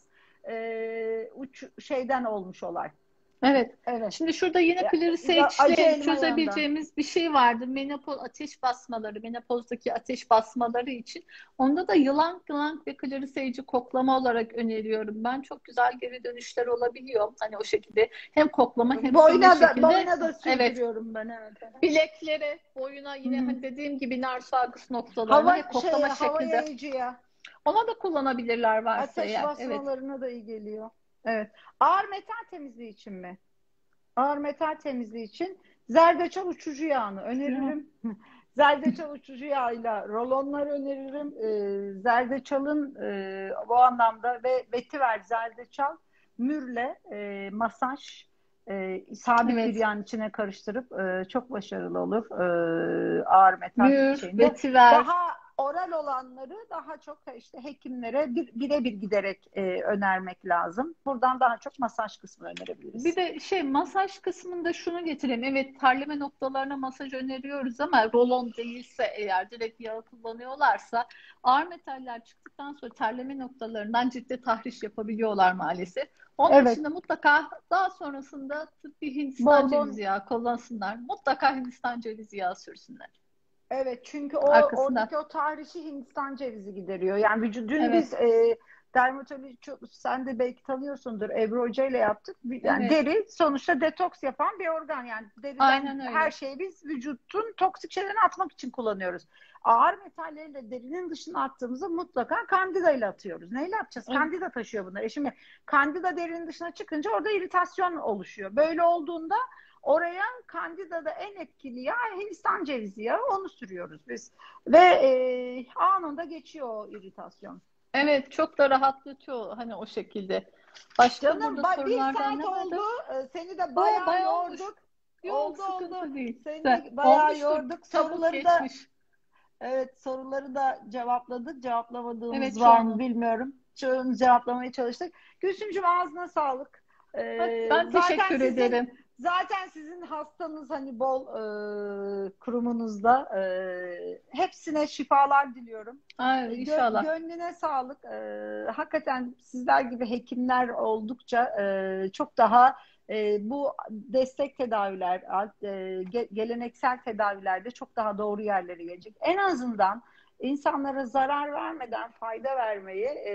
e, uç şeyden olmuş olay. Evet. Evet. Şimdi şurada yine Ya, acı Clearasage'le elma çözebileceğimiz bir şey vardı. Menopoz ateş basmaları, menopozdaki ateş basmaları için. Onda da yılan yılan ve Clearasage'i koklama olarak öneriyorum. Ben çok güzel geri dönüşler olabiliyor. Hani o şekilde hem koklama hem boyuna da, şekilde. boyuna da Evet. sürdürüyorum ben. Evet. Bileklere, boyuna yine Hı-hı. hani dediğim gibi narsalgıs noktalarına Hava, hep koklama şey, hava şeklinde. yayıcıya, Ona da kullanabilirler varsa ateş eğer. Evet. basmalarına da iyi geliyor. Evet. Ağır metal temizliği için mi? Ağır metal temizliği için zerdeçal uçucu yağını öneririm. Zerdeçal uçucu yağıyla rolonlar öneririm. Ee, zerdeçalın e, bu anlamda ve vetiver, zerdeçal, mürle e, masaj e, sabit Evet. bir yağın içine karıştırıp e, çok başarılı olur e, ağır metal Mür, şeyinde. vetiver. Daha oral olanları daha çok işte hekimlere bir, birebir giderek e, önermek lazım. Buradan daha çok masaj kısmını önerebiliriz. Bir de şey masaj kısmında şunu getireyim. Evet, terleme noktalarına masaj öneriyoruz ama rolon değilse eğer direkt yağı kullanıyorlarsa ağır metaller çıktıktan sonra terleme noktalarından ciddi tahriş yapabiliyorlar maalesef. Onun Evet. için de mutlaka daha sonrasında tıbbi Hindistan Bol bol- cevizi yağı kullansınlar. Mutlaka Hindistan cevizi yağı sürsünler. Evet, çünkü o Arkasından. oradaki o tahrişi Hindistan cevizi gideriyor. Yani vücut, dün Evet. biz e, dermatoloji, çok, sen de belki tanıyorsundur, Ebru Hoca ile yaptık. Yani Evet. deri sonuçta detoks yapan bir organ. Yani deriden Aynen öyle. her şeyi biz vücutun toksik şeylerini atmak için kullanıyoruz. Ağır metalleri de derinin dışına attığımızda mutlaka kandida ile atıyoruz. Neyle atacağız? Evet. Kandida taşıyor bunlar. E şimdi kandida derinin dışına çıkınca orada iritasyon oluşuyor. Böyle olduğunda oraya kandidada en etkili yağ Hindistan cevizi yağı, onu sürüyoruz biz. Ve e, anında geçiyor o iritasyon. Evet, çok da rahatlatıyor hani o şekilde. Başka Canım burada ba- bir sorulardan saat ne oldu. vardı? Ee, Seni de Oo, bayağı, bayağı olmuş. yorduk. Yok, oldu sıkıntı oldu. değil. Seni Güzel. de bayağı Olmuştur. yorduk. Çabuk Soruları da geçmiş. evet, soruları da cevapladık. Cevaplamadığımız Evet, var mı çoğunu. bilmiyorum. Çoğunu cevaplamaya çalıştık. Gülsümcüğüm, ağzına sağlık. Ee, Ben zaten teşekkür sizin, ederim. Zaten sizin hastanız hani bol e, kurumunuzda. E, hepsine şifalar diliyorum. Ay, Gö- inşallah. gönlüne sağlık. E, hakikaten sizler gibi hekimler oldukça e, çok daha e, bu destek tedaviler, e, ge- geleneksel tedavilerde çok daha doğru yerlere gelecek. En azından insanlara zarar vermeden fayda vermeyi e,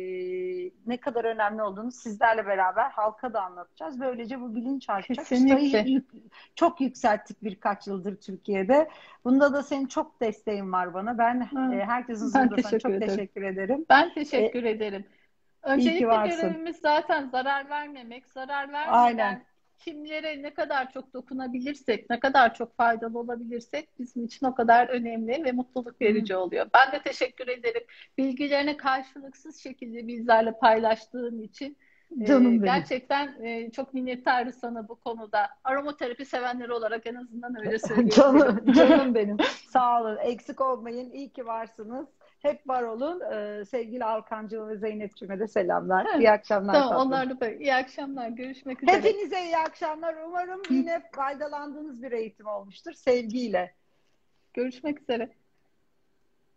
ne kadar önemli olduğunu sizlerle beraber halka da anlatacağız. Böylece bu bilinç artacak. Kesinlikle. Çıtayı yük- çok yükselttik birkaç yıldır Türkiye'de. Bunda da senin çok desteğin var bana. Ben Ha, e, herkesin ben huzurunda sana teşekkür çok ederim. teşekkür ederim. Ben teşekkür ederim. Öncelikle varsın. görevimiz zaten zarar vermemek. Zarar vermeden Aynen. kimlere ne kadar çok dokunabilirsek, ne kadar çok faydalı olabilirsek bizim için o kadar önemli ve mutluluk verici oluyor. Ben de teşekkür ederim. Bilgilerini karşılıksız şekilde bizlerle paylaştığın için. Canım Ee, benim. gerçekten e, çok minnettarız sana bu konuda. Aromaterapi sevenleri olarak en azından öyle söyleyebilirim. Canım, canım benim. Sağ olun. Eksik olmayın. İyi ki varsınız. Hep var olun. Ee, sevgili Alkancığım ve Zeynep'ciğime de selamlar. Evet. İyi akşamlar. Tamam, tatlım. onlar da böyle. İyi akşamlar. Görüşmek üzere. Hepinize iyi akşamlar. Umarım yine faydalandığınız bir eğitim olmuştur. Sevgiyle. Görüşmek üzere.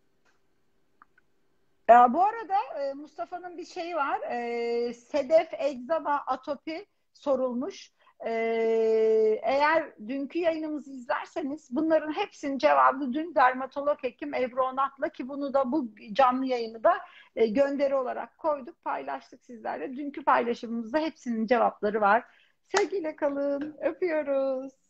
Ya bu arada e, Mustafa'nın bir şeyi var. E, sedef, egzama, atopi sorulmuş. E, eğer dünkü yayınımızı izlerseniz bunların hepsinin cevabı dün dermatolog hekim Ebru Onat'la, ki bunu da bu canlı yayını da e, gönderi olarak koyduk, paylaştık sizlerle. Dünkü paylaşımımızda hepsinin cevapları var. Sevgiyle kalın. Öpüyoruz.